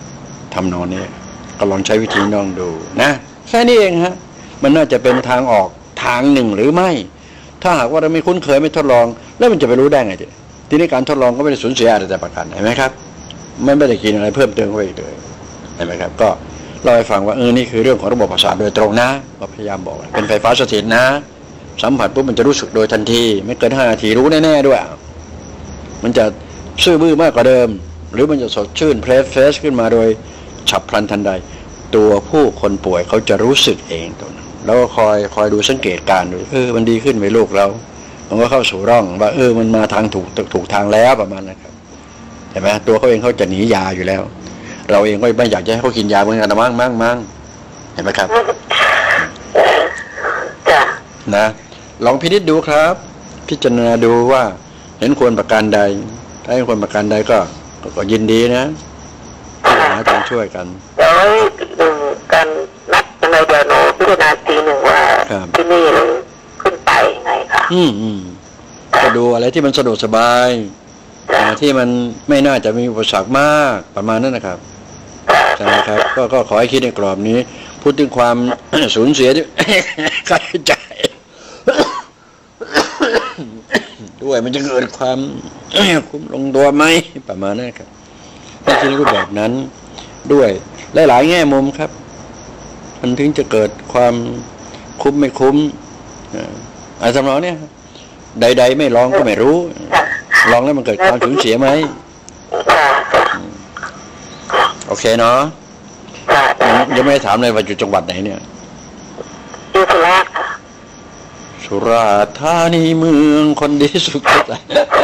S1: ทำนองนี้ก็ลองใช้วิธีน้องดูนะแค่นี้เองฮะมันน่าจะเป็นทางออกทางหนึ่งหรือไม่ถ้าหากว่าเราไม่คุ้นเคยไม่ทดลองแล้วมันจะไปรู้ได้ไงทีนี้การทดลองก็ไม่ได้สูญเสียอะไรแต่ประกันเห็นไหมครับไม่ได้กินอะไรเพิ่มเติมเข้าไปอีกเลยเห็นไหมครับก็เล่าให้ฟังว่านี่คือเรื่องของระบบประสาทโดยตรงนะก็พยายามบอกเป็นไฟฟ้าสถิตนะสัมผัสปุ๊บมันจะรู้สึกโดยทันทีไม่เกิน5 นาทีรู้แน่ๆด้วยมันจะซื่อบื้อมากกว่าเดิมหรือมันจะสดชื่นเพลสเฟสขึ้นมาโดยฉับพลันทันใดตัวผู้คนป่วยเขาจะรู้สึกเองตัวนั้นแล้วก็คอยดูสังเกตการดูมันดีขึ้นไหมลูกเรามันก็เข้าสู่ร่องว่ามันมาทางถูกทางแล้วประมาณนั้นครับเห็นไหมตัวเขาเองเขาจะหนียาอยู่แล้วเราเองก็ไม่อยากจะให้เขากินยาเหมือนกันนะมั่งเห็นไหมครับนะลองพินิจดูครับพิจารณาดูว่าเห็นควรประการใดถ้าเห็นควรประการใดก็ยินดีนะหาทางช่วยกัน
S2: เดี๋ยวการนัดยังไงเดี๋ยวหนูพิจารณาทีหนึ่งว่าที่นี่เราขึ้นไปไงค่ะ
S1: ก็ดูอะไรที่มันสะดวกสบายที่มันไม่น่าจะมีอุปสรรคมากประมาณนั้นนะครับใช่ไหมครับก็ขอให้คิดในกรอบนี้พูดถึงความ สูญเสียที่ ค่าใช้จ่าย ด้วยมันจะเกิดความ คุ้มลงตัวไหมประมาณนั้นครับในที่รูปแบบนั้นด้วยหลายๆแง่มุมครับมันถึงจะเกิดความคุ้มไม่คุ้มอะไรทำนองนี้ใดๆไม่ลองก็ไม่รู้ลองแล้วมันเกิดความสูญเสียไหมโอเคเนาะยังไม่ถามเลยว่าอยู่จังหวัดไหนเนี่ย
S2: อยู่สุราษฎร์
S1: สุราษฎร์ธานีเมืองคนดีสุดใจ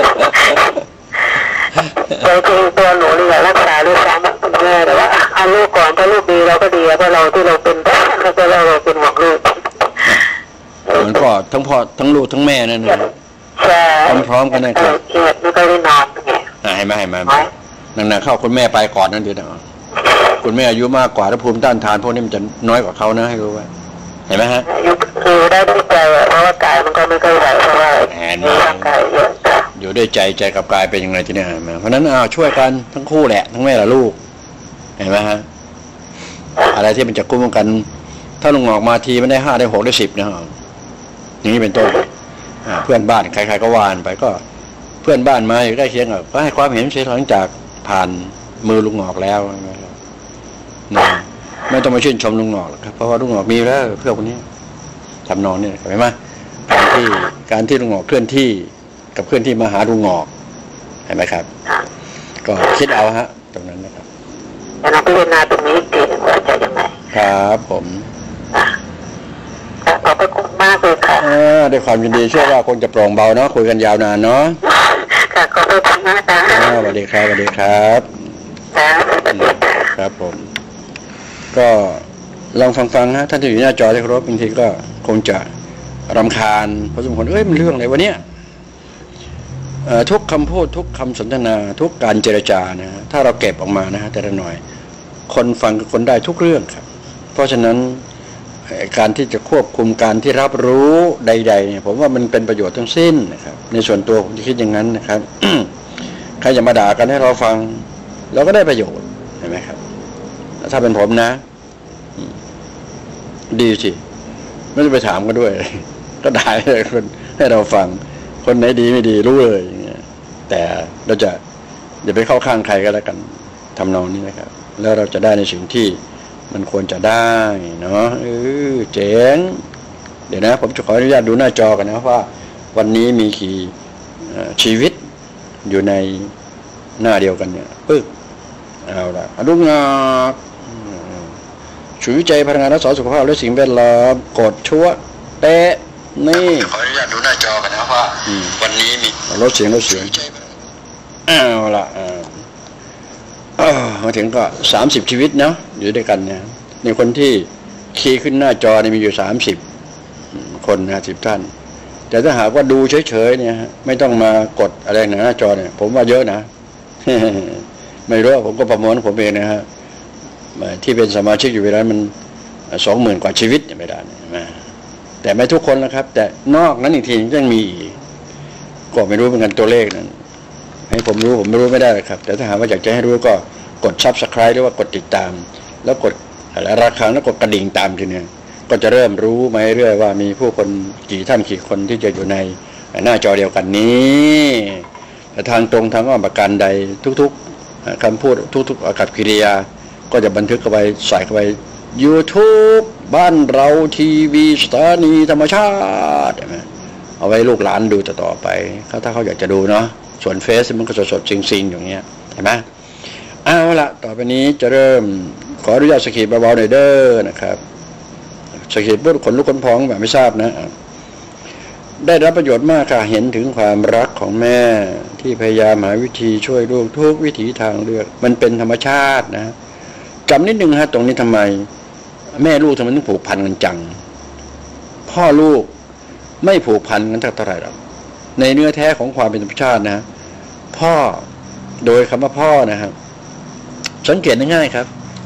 S2: ตัวหนูเนี่ยรักษาด้วยซ้ำคุณแม่แต่ว่าเอาลูกก่อนถ้าลูกดีเราก็ดีเพราะเราที่เราเป็นแล้วก็เราเป็นหมอกลูก
S1: มันก็ทั้งพ่อทั้งลูกทั้งแม่นั่นนะพร้อมๆกันนะครับ
S2: ไม่ก็ได้นอน
S1: ให้มานั่นเข้าคุณแม่ไปก่อนนั่นดีนะคุณแม่อายุมากกว่าถ้าภูมิต้านทานพวกนี้มันจะน้อยกว่าเขานะให้รู้ไว้เห็นไหมฮะ
S2: อยู่ได้ด้วยใจเพราะว่ากายมันก็ไม่ค่อยไหวเพราะว่ามีร่างกายเยอะ
S1: อยู่ด้วยใจกับกายเป็นยังไงทีนี้เพราะนั้นช่วยกันทั้งคู่แหละทั้งแม่และลูกเห็นไหมฮะอะไรที่มันจะกุ้มกันถ้าลงออกมาทีมันได้5ได้6ได้10นะครับอย่างนี้เป็นต้นเพื่อนบ้านใครๆก็วานไปก็เพื่อนบ้านมาอยู่ใกล้เคียงก็ให้ความเห็นเสียหลังจากผ่านมือลุงหงอกแล้วนะไม่ต้องมาชื่นชมลุงหงอกหรอกครับเพราะว่าลุงหงอกมีแล้วเพื่อนคนนี้ทำนองนี่เห็นไหมการที่ลุงหงอกเคลื่อนที่กับเคลื่อนที่มาหาลุงหงอกเห็นไหมครับก็คิดเอาฮะตรงนั้นนะครับ
S2: แล้วเราพิจารณาตรงนี้ดีว่าจะยังไง
S1: ครับผม
S2: ขอบพระคุณมากเลยค่ะ
S1: ด้วยความยินดีเชื่อว่าคงจะโปร่งเบาเนาะคุยกันยาวนานเนาะ
S2: ค่ะขอบคุณมากค่ะ
S1: สวัสดีครับครับผมก็ลองฟังฮะท่านที่อยู่หน้าจอที่เคารพบางทีก็คงจะรำคาญเพราะสมควรมันเรื่องอะไรวะเนี่ยทุกคำพูดทุกคำสนทนาทุกการเจรจานะถ้าเราเก็บออกมานะฮะแต่ละหน่อยคนฟังกับคนได้ทุกเรื่องครับเพราะฉะนั้นการที่จะควบคุมการที่รับรู้ใดๆเนี่ยผมว่ามันเป็นประโยชน์ทั้งสิ้นนะครับในส่วนตัวผมจะคิดอย่างนั้นนะครับ ใครจะมาด่ากันให้เราฟังเราก็ได้ประโยชน์เห็นไหมครับถ้าเป็นผมนะดีสิไม่ต้องไปถามกันด้วยก็ได้เลยคนให้เราฟังคนไหนดีไม่ดีรู้เลยอย่างเงี้ยแต่เราจะอย่าไปเข้าข้างใครก็แล้วกันทำนองนี้นะครับแล้วเราจะได้ในสิ่งที่มันควรจะได้เนาะเจ๋งเดี๋ยวนะผมจะขออนุญาตดูหน้าจอกันนะว่าวันนี้มีกี่ชีวิตอยู่ในหน้าเดียวกันเนี่ยปึ๊บเอาละลุงงอกฉุยใจพลังงานรักษาสุขภาพและสิ่งแวดล้อมกดชั่วเตะนี่ขออนุญาตดูหน้าจอกันนะว่าวันนี้มีลดเสียงเอาละมาถึงก็30ชีวิตเนาะอยู่ด้วยกันเนี่ยในคนที่คีย์ขึ้นหน้าจอเนี่ยมีอยู่30คน50ท่านแต่ถ้าหากว่าดูเฉยๆเนี่ยไม่ต้องมากดอะไรหน้าจอเนี่ยผมว่าเยอะนะ ไม่รู้ผมก็ประมวลผมเองนะฮะที่เป็นสมาชิกอยู่เวลามัน20,000 กว่าชีวิตไม่ได้นะแต่ไม่ทุกคนนะครับแต่นอกนั้นอีกทียังมีก็ไม่รู้เหมือนกันตัวเลขนั้นให้ผมรู้ไม่ได้เลยครับแต่ถ้าหากว่าอยากจะให้รู้ก็กด Subscribe หรือว่ากดติดตามแล้วกดระฆังแล้วกดกระดิ่งตามทีนี้ก็จะเริ่มรู้มาเรื่อยๆว่ามีผู้คนกี่ท่านกี่คนที่จะอยู่ในหน้าจอเดียวกันนี้แต่ทางตรงทางอ้อมประการใดทุกๆคำพูดทุกๆอากัปกิริยาก็จะบันทึกเข้าไปใส่เข้าไป YouTube บ้านเราทีวีสถานีธรรมชาติเอาไว้ลูกหลานดูต่อไปถ้าเขาอยากจะดูเนาะส่วนเฟซมันก็สดๆจริงๆอย่างเงี้ยเห็นไหมเอาละต่อไปนี้จะเริ่มขออนุญาตสกีเบาๆหน่อยเด้อนะครับสกีพูดขนลุกขนพองแบบไม่ทราบนะได้รับประโยชน์มากค่ะเห็นถึงความรักของแม่ที่พยายามหาวิธีช่วยลูกทุกวิถีทางเลือกมันเป็นธรรมชาตินะจำนิดนึงฮะตรงนี้ทำไมแม่ลูกทำไมต้องผูกพันกันจังพ่อลูกไม่ผูกพันกันเท่าไหร่หรอกในเนื้อแท้ของความเป็นธรรมชาตินะพ่อโดยคำว่าพ่อนะครับสังเกตง่ายๆครับ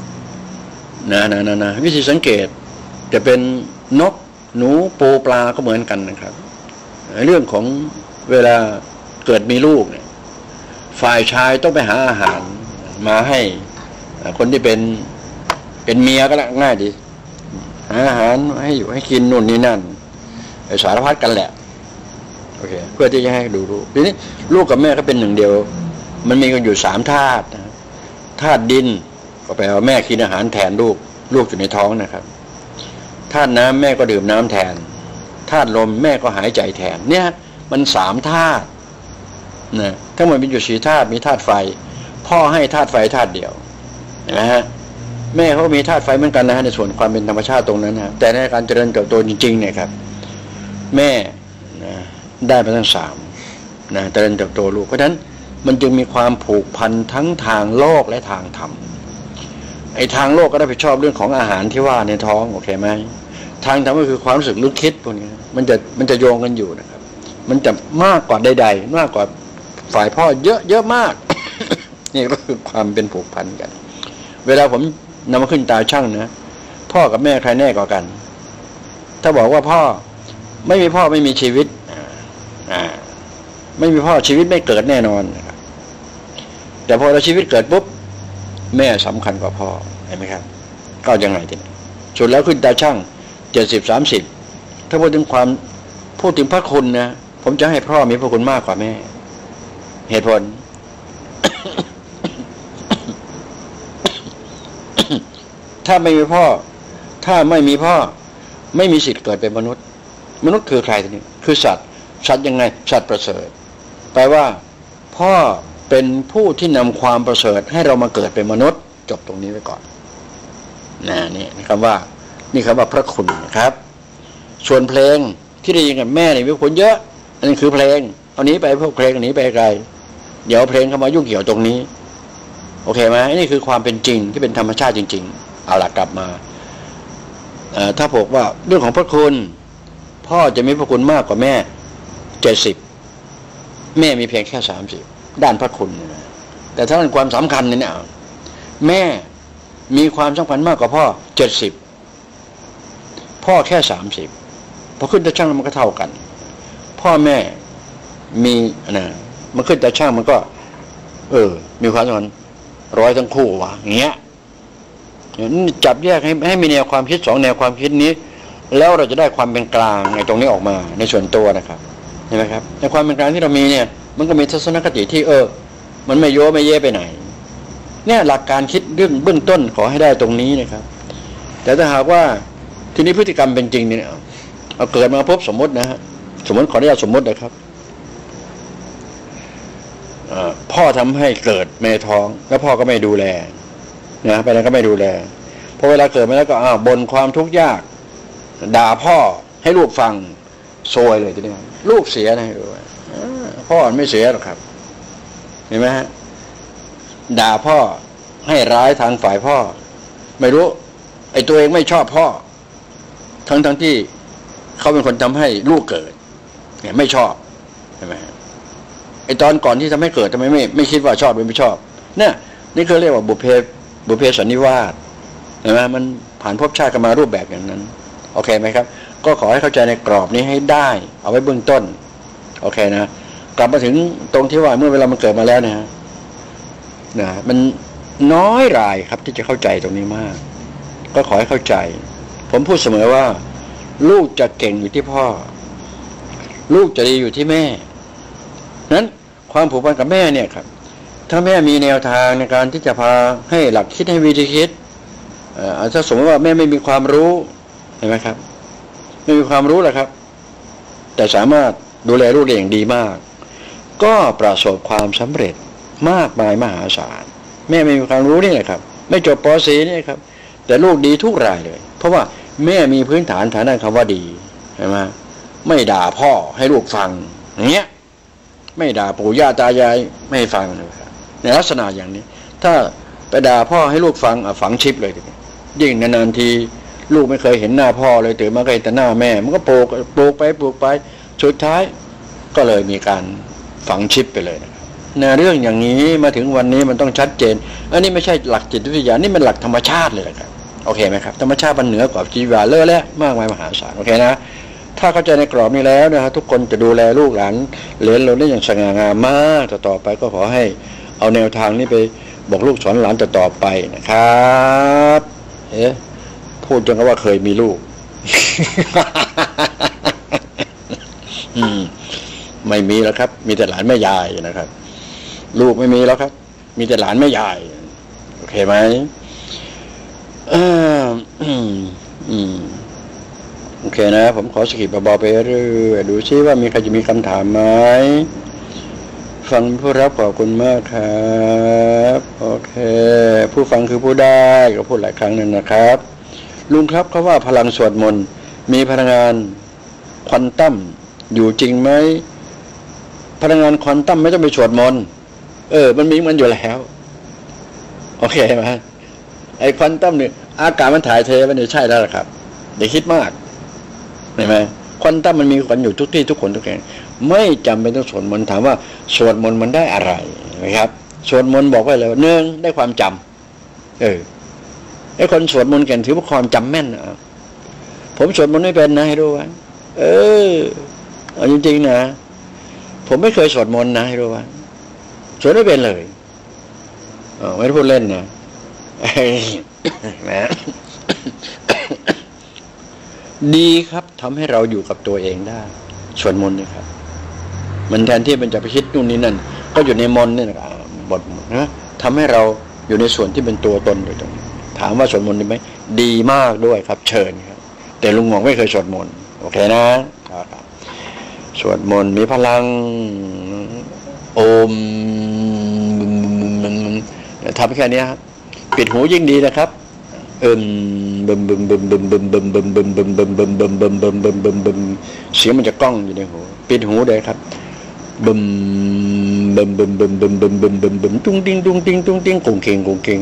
S1: นะวิธีสังเกตจะเป็นนกหนูปูปลาก็เหมือนกันนะครับเรื่องของเวลาเกิดมีลูกเนี่ยฝ่ายชายต้องไปหาอาหารมาให้คนที่เป็นเมียก็แล้วง่ายดีหาอาหารให้อยู่ให้กินนู่นนี่นั่นสารพัดกันแหละโอเคเพื่อที่จะให้ดูทีนี้ลูกกับแม่ก็เป็นหนึ่งเดียวมันมีกันอยู่3ธาตุธาตุดินก็แปลว่าแม่กินอาหารแทนลูกอยู่ในท้องนะครับธาตุน้ำแม่ก็ดื่มน้ำแทนธาตุลมแม่ก็หายใจแทนเนี่ยมัน3ธาตุนะทั้งหมดมีอยู่4ธาตุมีธาตุไฟพ่อให้ธาตุไฟธาตุเดียวนะฮะแม่เขามีธาตุไฟเหมือนกันนะฮะในส่วนความเป็นธรรมชาติตรงนั้นนะแต่ในการเจริญเติบโตจริงๆเนี่ยครับแม่นะได้มาทั้ง3นะเจริญเติบโตลูกเพราะฉะนั้นมันจึงมีความผูกพันทั้งทางโลกและทางธรรมไอ้ทางโลกก็รับผิดชอบเรื่องของอาหารที่ว่าในท้องโอเคไหมทางธรรมก็คือความรู้สึกนึกคิดพวกนี้มันจะโยงกันอยู่นะครับมันจะมากกว่าใดๆมากกว่าฝ่ายพ่อเยอะมาก นี่ก็คือความเป็นผูกพันกันเวลาผมนำมาขึ้นตาช่างนะพ่อกับแม่ใครแน่กว่ากันถ้าบอกว่าพ่อไม่มีพ่อไม่มีชีวิตไม่มีพ่อชีวิตไม่เกิดแน่นอนนะครับแต่พอเราชีวิตเกิดปุ๊บแม่สำคัญกว่าพ่อเห็นไหมครับก็ยังไงทีนี้สุดแล้วขึ้นตาช่าง70-30ถ้าพูดถึงพระคุณนะผมจะให้พ่อมีพระคุณมากกว่าแม่เหตุผล ถ้าไม่มีพ่อไม่มีสิทธิ์เกิดเป็นมนุษย์คือใครทีนี้คือสัตว์ยังไงสัตว์ประเสริฐแปลว่าพ่อเป็นผู้ที่นำความประเสริฐให้เรามาเกิดเป็นมนุษย์จบตรงนี้ไว้ก่อนนี่คำว่าพระคุณนะครับส่วนเพลงที่ได้ยินกับแม่เนี่ยมีผลเยอะอันนี้คือเพลงเอานี้ไปพวกเพลงอันนี้ไปไกลเดี๋ยวเพลงเข้ามายุ่งเกี่ยวตรงนี้โอเคไหมนี่คือความเป็นจริงที่เป็นธรรมชาติจริงๆเอาล่ะกลับมาถ้าบอกว่าเรื่องของพระคุณพ่อจะมีพระคุณมากกว่าแม่70แม่มีเพียงแค่30ด้านพระคุณแต่ถ้าเป็นความสำคัญเนี่ยแม่มีความสำคัญมากกว่าพ่อ70พ่อแค่30พอขึ้นตาช่างมันก็เท่ากันพ่อแม่มีมันขึ้นตาช่างมันก็มีความสำคัญ100ทั้งคู่วะอย่างเงี้ยจับแยกให้มีแนวความคิด2แนวความคิดนี้แล้วเราจะได้ความเป็นกลางในตรงนี้ออกมาในส่วนตัวนะครับเห็นไหมครับในความเป็นกลางที่เรามีเนี่ยมันก็มีทัศนคติที่มันไม่โยไม่เย่ไปไหนเนี่ยหลักการคิดเรื่องเบื้องต้นขอให้ได้ตรงนี้นะครับแต่ถ้าหากว่าทีนี้พฤติกรรมเป็นจริงเนี่ยเอาเกิดมาพบสมมตินะฮะสมมติขออนุญาตสมมตินะครับพ่อทำให้เกิดในท้องแล้วพ่อก็ไม่ดูแลนะไปแล้วก็ไม่ดูแลพอเวลาเกิดมาแล้วก็บ่นความทุกข์ยากด่าพ่อให้ลูกฟังโซยเลยทีนี้ลูกเสียนะพ่อไม่เสียหรอกครับเห็นไหมฮะด่าพ่อให้ร้ายทางฝ่ายพ่อไม่รู้ไอ้ตัวเองไม่ชอบพ่อทั้งที่เขาเป็นคนทำให้ลูกเกิดเนี่ยไม่ชอบใช่ไหมไอ้ตอนก่อนที่ทำให้เกิดทำไมไม่คิดว่าชอบหรือไม่ชอบเนี่ยนี่เขาเรียกว่าบุพเพสันนิวาสเห็นไหมมันผ่านภพชาติกันมารูปแบบอย่างนั้นโอเคไหมครับก็ขอให้เข้าใจในกรอบนี้ให้ได้เอาไว้เบื้องต้นโอเคนะกลับมาถึงตรงที่ว่าเมื่อเวลามันเกิดมาแล้วนะมันน้อยรายครับที่จะเข้าใจตรงนี้มาก ก็ขอให้เข้าใจผมพูดเสมอว่าลูกจะเก่งอยู่ที่พ่อลูกจะดีอยู่ที่แม่นั้นความผูกพันกับแม่เนี่ยครับถ้าแม่มีแนวทางในการที่จะพาให้หลักคิดให้วิธีคิดถ้าสมมติว่าแม่ไม่มีความรู้เห็นไหมครับไม่มีความรู้แหละครับแต่สามารถดูแลลูกได้อย่างดีมากก็ประสบความสำเร็จมากมายมหาศาลแม่ไม่มีความรู้นี่แหละครับไม่จบป .4 นี่ครับแต่ลูกดีทุกรายเลยเพราะว่าแม่มีพื้นฐานฐานด้านคำว่าดีใช่ไหมไม่ด่าพ่อให้ลูกฟังอย่างเงี้ยไม่ด่าปู่ย่าตายายไม่ให้ฟังนะครับในลักษณะอย่างนี้ถ้าไปด่าพ่อให้ลูกฟังฝังชิปเลยยิ่งนานๆทีลูกไม่เคยเห็นหน้าพ่อเลยตื่นมาก็เห็นแต่หน้าแม่มันก็ปลูกไปสุดท้ายก็เลยมีการฝังชิปไปเลยนะครับในเรื่องอย่างนี้มาถึงวันนี้มันต้องชัดเจนอันนี้ไม่ใช่หลักจิตวิทยานี่มันหลักธรรมชาติเลยครับโอเคไหมครับธรรมชาติมันเหนือกว่าชีวาเลอะและมากมายมหาศาลโอเคนะถ้าเข้าใจในกรอบนี้แล้วนะครับทุกคนจะดูแลลูกหลานเหลนเราได้อย่างสง่างามมากต่อไปก็ขอให้เอาแนวทางนี้ไปบอกลูกสอนหลานต่อไปนะครับพูดจนกับว่าเคยมีลูก ไม่มีแล้วครับมีแต่หลานแม่ยายนะครับลูกไม่มีแล้วครับมีแต่หลานแม่ยายโอเคไหมโอเคนะผมขอสกิปเบาๆไปเรื่อยดูซิว่ามีใครจะมีคำถามไหมฟังผู้รับขอบคุณมากครับโอเคผู้ฟังคือผู้ได้ก็พูดหลายครั้งนึงนะครับลุงครับเขาว่าพลังสวดมนต์มีพลังงานควอนตัมอยู่จริงไหมพลังงานควอนตัมไม่ต้องไปสวดมนต์มันมีมันอยู่แล้วโอเคไหมไอ้ควอนตัมเนี่ยอากาศมันถ่ายเทมันเนี่ยใช่แล้วล่ะครับอย่าคิดมากเห็นไหมควอนตัมมันมีกันอยู่ทุกที่ทุกคนทุกแห่งไม่จำเป็นต้องสวดมนต์ถามว่าสวดมนต์มันได้อะไรนะครับสวดมนต์บอกไว้เลยว่า1ได้ความจำไอ้คนสวดมนต์กันถือว่าความจำแม่นนะผมสวดมนต์ไม่เป็นนะให้รู้ไว้เอาจริงๆนะผมไม่เคยสวดมนต์นะให้รู้ไว้สวดไม่เป็นเลยไม่ได้พูดเล่นนะดีครับทำให้เราอยู่กับตัวเองได้สวดมนต์นี่ครับมันแทนที่มันจะไปคิดนู่นนี่นั่นก็อยู่ในมนต์นี่นะครับบทนะทำให้เราอยู่ในส่วนที่เป็นตัวตนโดยตรงถามว่าสวดมนต์ดีไหมดีมากด้วยครับเชิญครับแต่ลุงหมองไม่เคยสวดมนต์โอเคนะครับสวดมนต์มีพลังโอมทำแค่นี้ครับปิดหูยิ่งดีนะครับเสียงมันจะก้องอยู่ในหูปิดหูเลยครับตุ้งติ้งตุ้งติ้งตุ้งติ้งกุ้งเก่งกุ้งเก่ง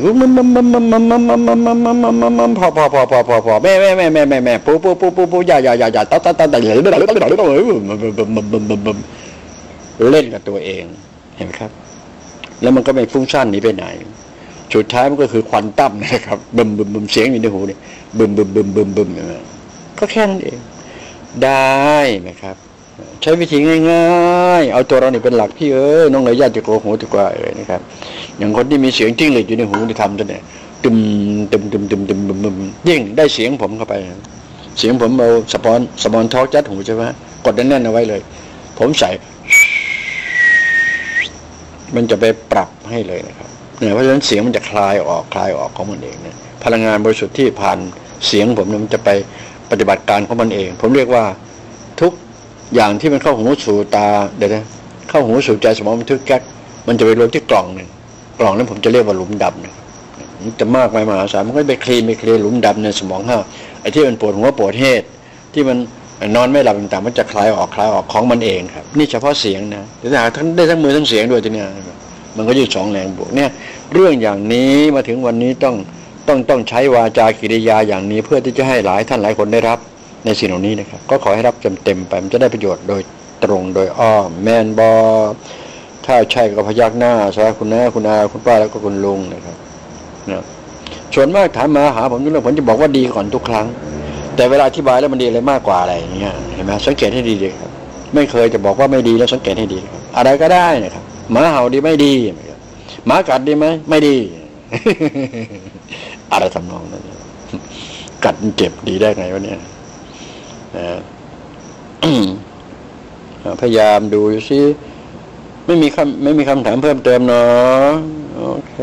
S1: พอแม่ปูอย่าตาเล่นกับตัวเองเห็นไหมครับแล้วมันก็ไม่ฟุ้งซ่านหนีไปไหนสุดท้ายมันก็คือควอนตัมนะครับบึมเสียงอยู่ในหูนี่บึมก็แค่นั้นเองได้นะครับใช้วิธีง่ายๆเอาตัวเราเนี่ยเป็นหลักพี่น้องเลยญาติจะโกหูดีกว่านะครับอย่างคนที่มีเสียงจิ้งหรีดอยู่ในหูที่ทำจะเนี่ยตึมยิ่งได้เสียงผมเข้าไปเสียงผมเอาสปอนทอกจัดหูใช่ไหมกดแน่นๆเอาไว้เลยผมใส่มันจะไปปรับให้เลยนะครับเพราะฉะนั้นเสียงมันจะคลายออกของมันเองนะพลังงานบริสุทธิ์ที่ผ่านเสียงผมมันจะไปปฏิบัติการของมันเองผมเรียกว่าทุกอย่างที่มันเข้าหูสู่ตาเข้าหูสู่ใจสมองบันทึกแก๊กมันจะไปรวมที่กล่องนึงกล่องนั้นผมจะเรียกว่าหลุมดำนะมันจะมากมายมหาศาลมันก็ไปเคลียร์หลุมดำในสมองไอ้ที่มันปวดหัวปวดเหตุที่มันนอนไม่หลับต่างๆมันจะคลายออกของมันเองครับนี่เฉพาะเสียงนะแต่ถ้าได้ทั้งมือทั้งเสียงด้วยทีเนี้ยมันก็ยืดสองแรงบวกเนี่ยเรื่องอย่างนี้มาถึงวันนี้ต้องใช้วาจากิริยาอย่างนี้เพื่อที่จะให้หลายท่านหลายคนได้รับในสิ่งเหล่านี้นะครับก็ขอให้รับเต็มไปมันจะได้ประโยชน์โดยตรงโดยอ้อมแมนบอถ้าใช่ก็พยักหน้าสวัสดีคุณน้าคุณอาคุณป้าแล้วก็คุณลุงนะครับนะส่วนมากถามมาหาผมนี่ผมจะบอกว่าดีก่อนทุกครั้งแต่เวลาอธิบายแล้วมันดีอะไรมากกว่าอะไรอย่างเงี้ยเห็นไหมสังเกตให้ดีเลยครับไม่เคยจะบอกว่าไม่ดีแล้วสังเกตให้ดีครับอะไรก็ได้นะครับหมาเห่าดีไม่ดีหมากัดดีไหมไม่ดีอะไรทำนองนั้นกัดเจ็บดีได้ไงวะเนี่ยพยายามดูซิไม่มีคำถามเพิ่มเติมเนาะโอเค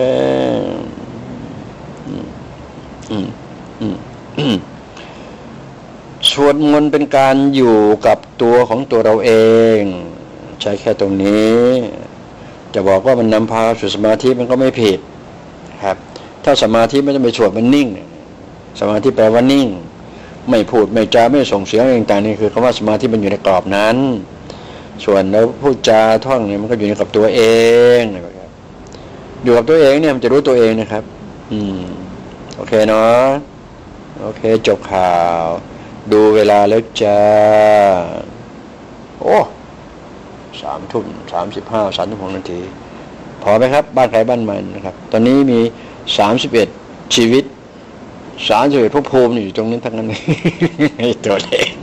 S1: สวดมนต์เป็นการอยู่กับตัวของตัวเราเองใช้แค่ตรงนี้จะบอกว่ามันนำพาสู่สมาธิมันก็ไม่ผิดครับถ้าสมาธิไม่ต้องไปสวดมันนิ่งสมาธิแปลว่านิ่งไม่พูดไม่จาไม่ส่งเสียงต่างๆนี่คือคำว่าสมาธิมันอยู่ในกรอบนั้นส่วนแล้วพูดจาท่องเนี่ยมันก็อยู่กับตัวเองนะครับอยู่กับตัวเองเนี่ยมันจะรู้ตัวเองนะครับโอเคเนาะโอเคจบข่าวดูเวลาแล้วจ้าโอ้3:35 36 นาทีพอไหมครับบ้านใครบ้านมันนะครับตอนนี้มี31ชีวิต31ภพภูมิอยู่ตรงนั้นทั้งนั้น ตัวเอง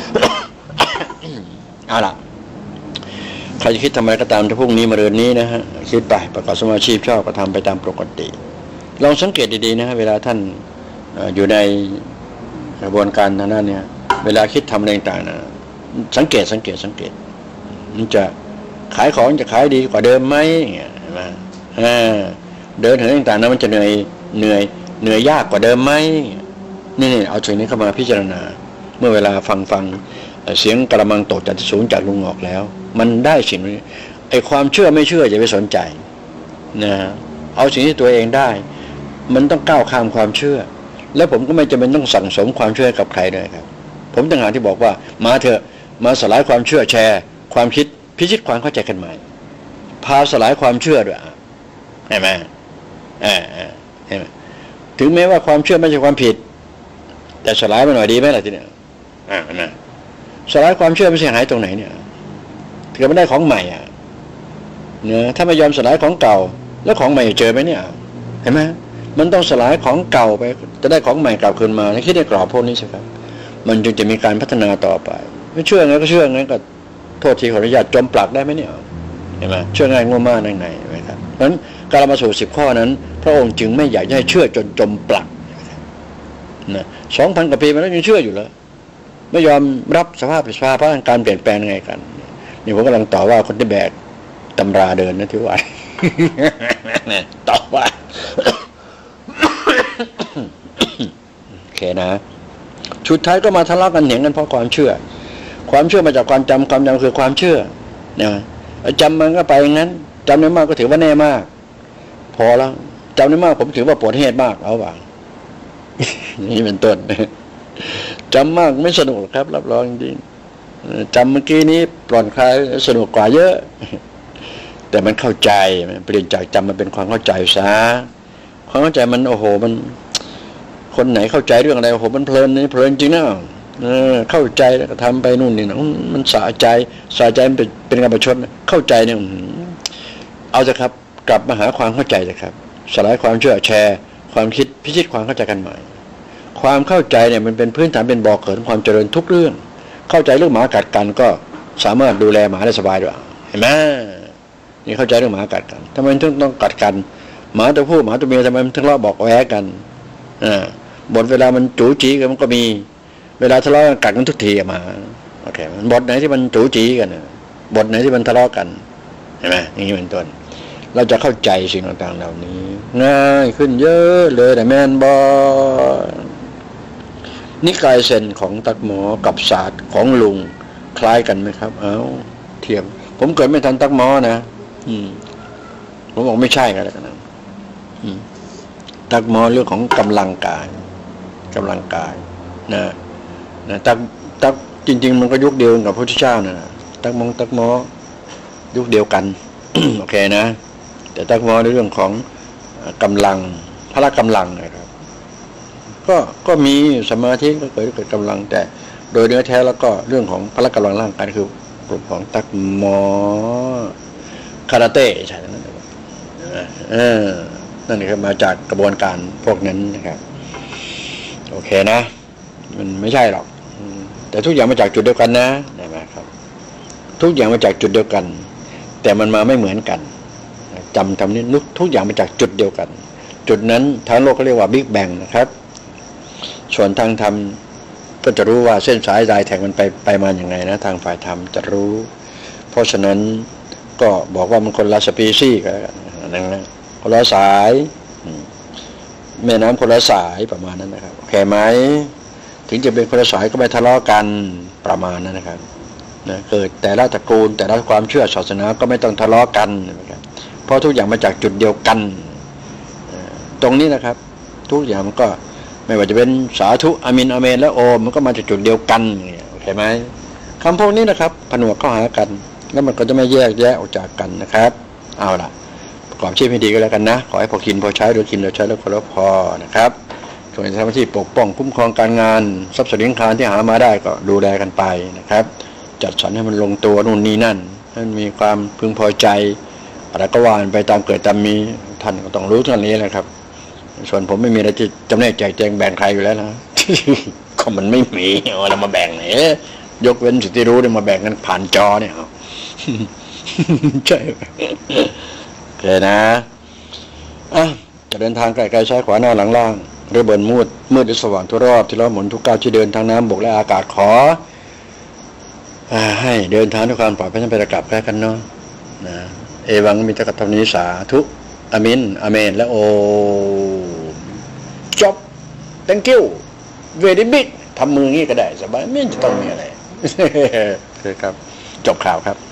S1: เอาล่ะใครจะคิดทำอะไรก็ตามถ้าพรุ่งนี้มาเรือนนี้นะฮะคิดไปประกอบสมาชีพชอบก็ทำไปตามปกติลองสังเกตดีๆนะฮะเวลาท่านอยู่ในกระบวนการทางนั้นเนี่ยเวลาคิดทำอะไรต่างๆนะสังเกตมันจะขายของจะขายดีกว่าเดิมไหมเห็นไหมเดินเหินต่างๆนะมันจะเหนื่อยยากกว่าเดิมไหมนี่เอาสิ่งนี้เข้ามาพิจารณาเมื่อเวลาฟังเสียงกระมังตกจากสูงจากลุงออกแล้วมันได้สิ่งนี้ไอ้ความเชื่อไม่เชื่ออย่าไปสนใจนะเอาสิ่งที่ตัวเองได้มันต้องก้าวข้ามความเชื่อแล้วผมก็ไม่จำเป็นต้องสั่งสมความเชื่อกับใครเลยครับผมต่างหากที่บอกว่ามาเถอะมาสลายความเชื่อแชร์ความคิดพิชิตความเข้าใจกันใหม่พาสลายความเชื่อด้วยเห็นไหมเห็นไหมถึงแม้ว่าความเชื่อไม่ใช่ความผิดแต่สลายมันหน่อยดีไหมล่ะทีเนี้ยนะสลายความเชื่อไม่เสียหายตรงไหนเนี่ยถือไม่ได้ของใหม่เนื้อถ้าไม่ยอมสลายของเก่าแล้วของใหม่เจอไหมเนี่ยเห็นไหมมันต้องสลายของเก่าไปจะได้ของใหม่กลับคืนมาคิดในกรอบพวกนี้ใช่ครับมันจึงจะมีการพัฒนาต่อไปไม่เชื่อไงก็เชื่อไงก็โทษทีขออนุญาตจมปลักได้ไหมเนี่ยเห็นไหมเชื่อง่ายง่มากนั่นไงไหมครับเพราะฉะนั้นการมาสู่10 ข้อนั้นพระองค์จึงไม่อยากให้เชื่อจนจมปลักนะ2,000 กว่าปีมาแล้วยังเชื่ออยู่เลยไม่ยอมรับสภาพการเปลี่ยนแปลงยังไงกันนี่ผมกำลังต่อว่าคนที่แบกตำราเดินนะที่ว่า ต่อว่า โอเคนะสุดท้ายก็มาทะเลาะกันเหนียงกันเพราะความเชื่อมาจากความจำคือความเชื่อนะจำมันก็ไปอย่างนั้นจำได้มากก็ถือว่าแน่มากพอแล้วจำได้มากผมถือว่าปวดเหตุมากเอาบ้าง นี่เป็นต้นจำมากไม่สนุกครับรับรองจริงจำเมื่อกี้นี้ปลอดคลายสนุกกว่าเยอะแต่มันเข้าใจเปลี่ยนจากจำมันเป็นความเข้าใจซะความเข้าใจมันโอ้โหมันคนไหนเข้าใจเรื่องอะไรโอ้โหมันเพลินจริงนะเข้าใจแล้วก็ทำไปนู่นนี่นะมันสะใจมันเป็นการประชดเข้าใจเนี่ยเอาจะครับกลับมาหาความเข้าใจเลยครับสลายความเชื่อแชร์ความคิดพิชิตความเข้าใจกันใหม่ความเข้าใจเนี่ยมันเป็นพื้นฐานเป็นบ่อเกิดความเจริญทุกเรื่องเข้าใจเรื่องหมากัดกันก็สามารถดูแลหมาได้สบายด้วยเห็นไหมนี่เข้าใจเรื่องหมากัดกันทำไมต้องกัดกันหมาตัวผู้หมาตัวเมียทำไมมันถึงทะเลาะบอกแวกันบทเวลามันจู๋จีกันมันก็มีเวลาทะเลาะกันกัดกันทุกทีมาโอเคบทไหนที่มันจู๋จีกันบทไหนที่มันทะเลาะกันเห็นไหมอย่างนี้เป็นต้นเราจะเข้าใจสิ่งต่างๆเหล่านี้ง่ายขึ้นเยอะเลยแต่แม่นบอนิกายเซนของตักหมอกับศาสตร์ของลุงคล้ายกันไหมครับเทียมผมเกิดไม่ทันตักหมอนะผมบอกไม่ใช่กันแล้วกันนะตักหมอเรื่องของกำลังกายนะตักจริงๆมันก็ยุคเดียวกับพระพุทธเจ้านะตักหมอยุคเดียวกัน โอเคนะแต่ตักหมอในเรื่องของกำลังพละกำลังนะครับก็มีสมาธิก็เกิดกำลังแต่โดยเนื้อแท้แล้วก็เรื่องของพละกำลังร่างกายคือกลุ่มของตักหมอคาราเต้ใช่ไหมนั่นคือมาจากกระบวนการพวกนั้นนะครับโอเคนะมันไม่ใช่หรอกแต่ทุกอย่างมาจากจุดเดียวกันนะได้ไหมครับทุกอย่างมาจากจุดเดียวกันแต่มันมาไม่เหมือนกันจำนี้ทุกอย่างมาจากจุดเดียวกันจุดนั้นทางโลกก็เรียกว่าบิ๊กแบงนะครับ ส่วนทางธรรมก็จะรู้ว่าเส้นสายแทงมันไปมาอย่างไงนะทางฝ่ายธรรมจะรู้ เพราะฉะนั้นก็บอกว่ามันคนละสปีชีส์กันนั่นนะคนละสายแม่น้ำคนละสายประมาณนั้นนะครับแค่ไหมถึงจะเป็นคนละสายก็ไม่ทะเลาะกันประมาณนั้นนะครับนะเกิดแต่ละตระกูลแต่ละความเชื่อศาสนาก็ไม่ต้องทะเลาะกันนะครับเพราะทุกอย่างมาจากจุดเดียวกันตรงนี้นะครับทุกอย่างมันก็ไม่ว่าจะเป็นสาธุอามินอาเมนและโอมมันก็มาจากจุดเดียวกันโอเคไหมคำพวกนี้นะครับผนวกเข้าหากันแล้วมันก็จะไม่แยกแยะออกจากกันนะครับเอาล่ะประกอบชีพให้ดีก็แล้วกันนะขอให้พอกินพอใช้โดยกินโดยใช้แล้วพอนะครับส่วนทำหน้าที่ปกป้องคุ้มครองการงานทรัพย์สินคารที่หามาได้ก็ดูแลกันไปนะครับจัดสรรให้มันลงตัวนู่นนี่นั่นให้มันมีความพึงพอใจอะไรก็ว่าไปตามเกิดตามมีท่านก็ต้องรู้เท่านี้แหละครับส่วนผมไม่มีอะไรที่จำแนกแจกแจงแบ่งใครอยู่แล้วนะ ก็มันไม่มีเรามาแบ่งไหนยกเว้นสิ่งที่รู้เนี่ยมาแบ่งกันผ่านจอเนี่ย ใช่โอเคนะจะเดินทางไกลๆซ้ายขวาหน้าหลังล่างหรือเบิร์นมืดหรือสว่างทั่วรอบที่ล้อหมุนทุกก้าวที่เดินทางน้ำบกและอากาศขอให้เดินทางด้วยความปลอดภัยทั้งไปกลับแค่กันเนาะนะเอวังมีตะกัตตนี้สาธุอามินอาเมนและโอจบ thank you very big ทำมืองี้ก็ได้สบายไม่จะต้องมีอะไร โอเคครับจบข่าวครับ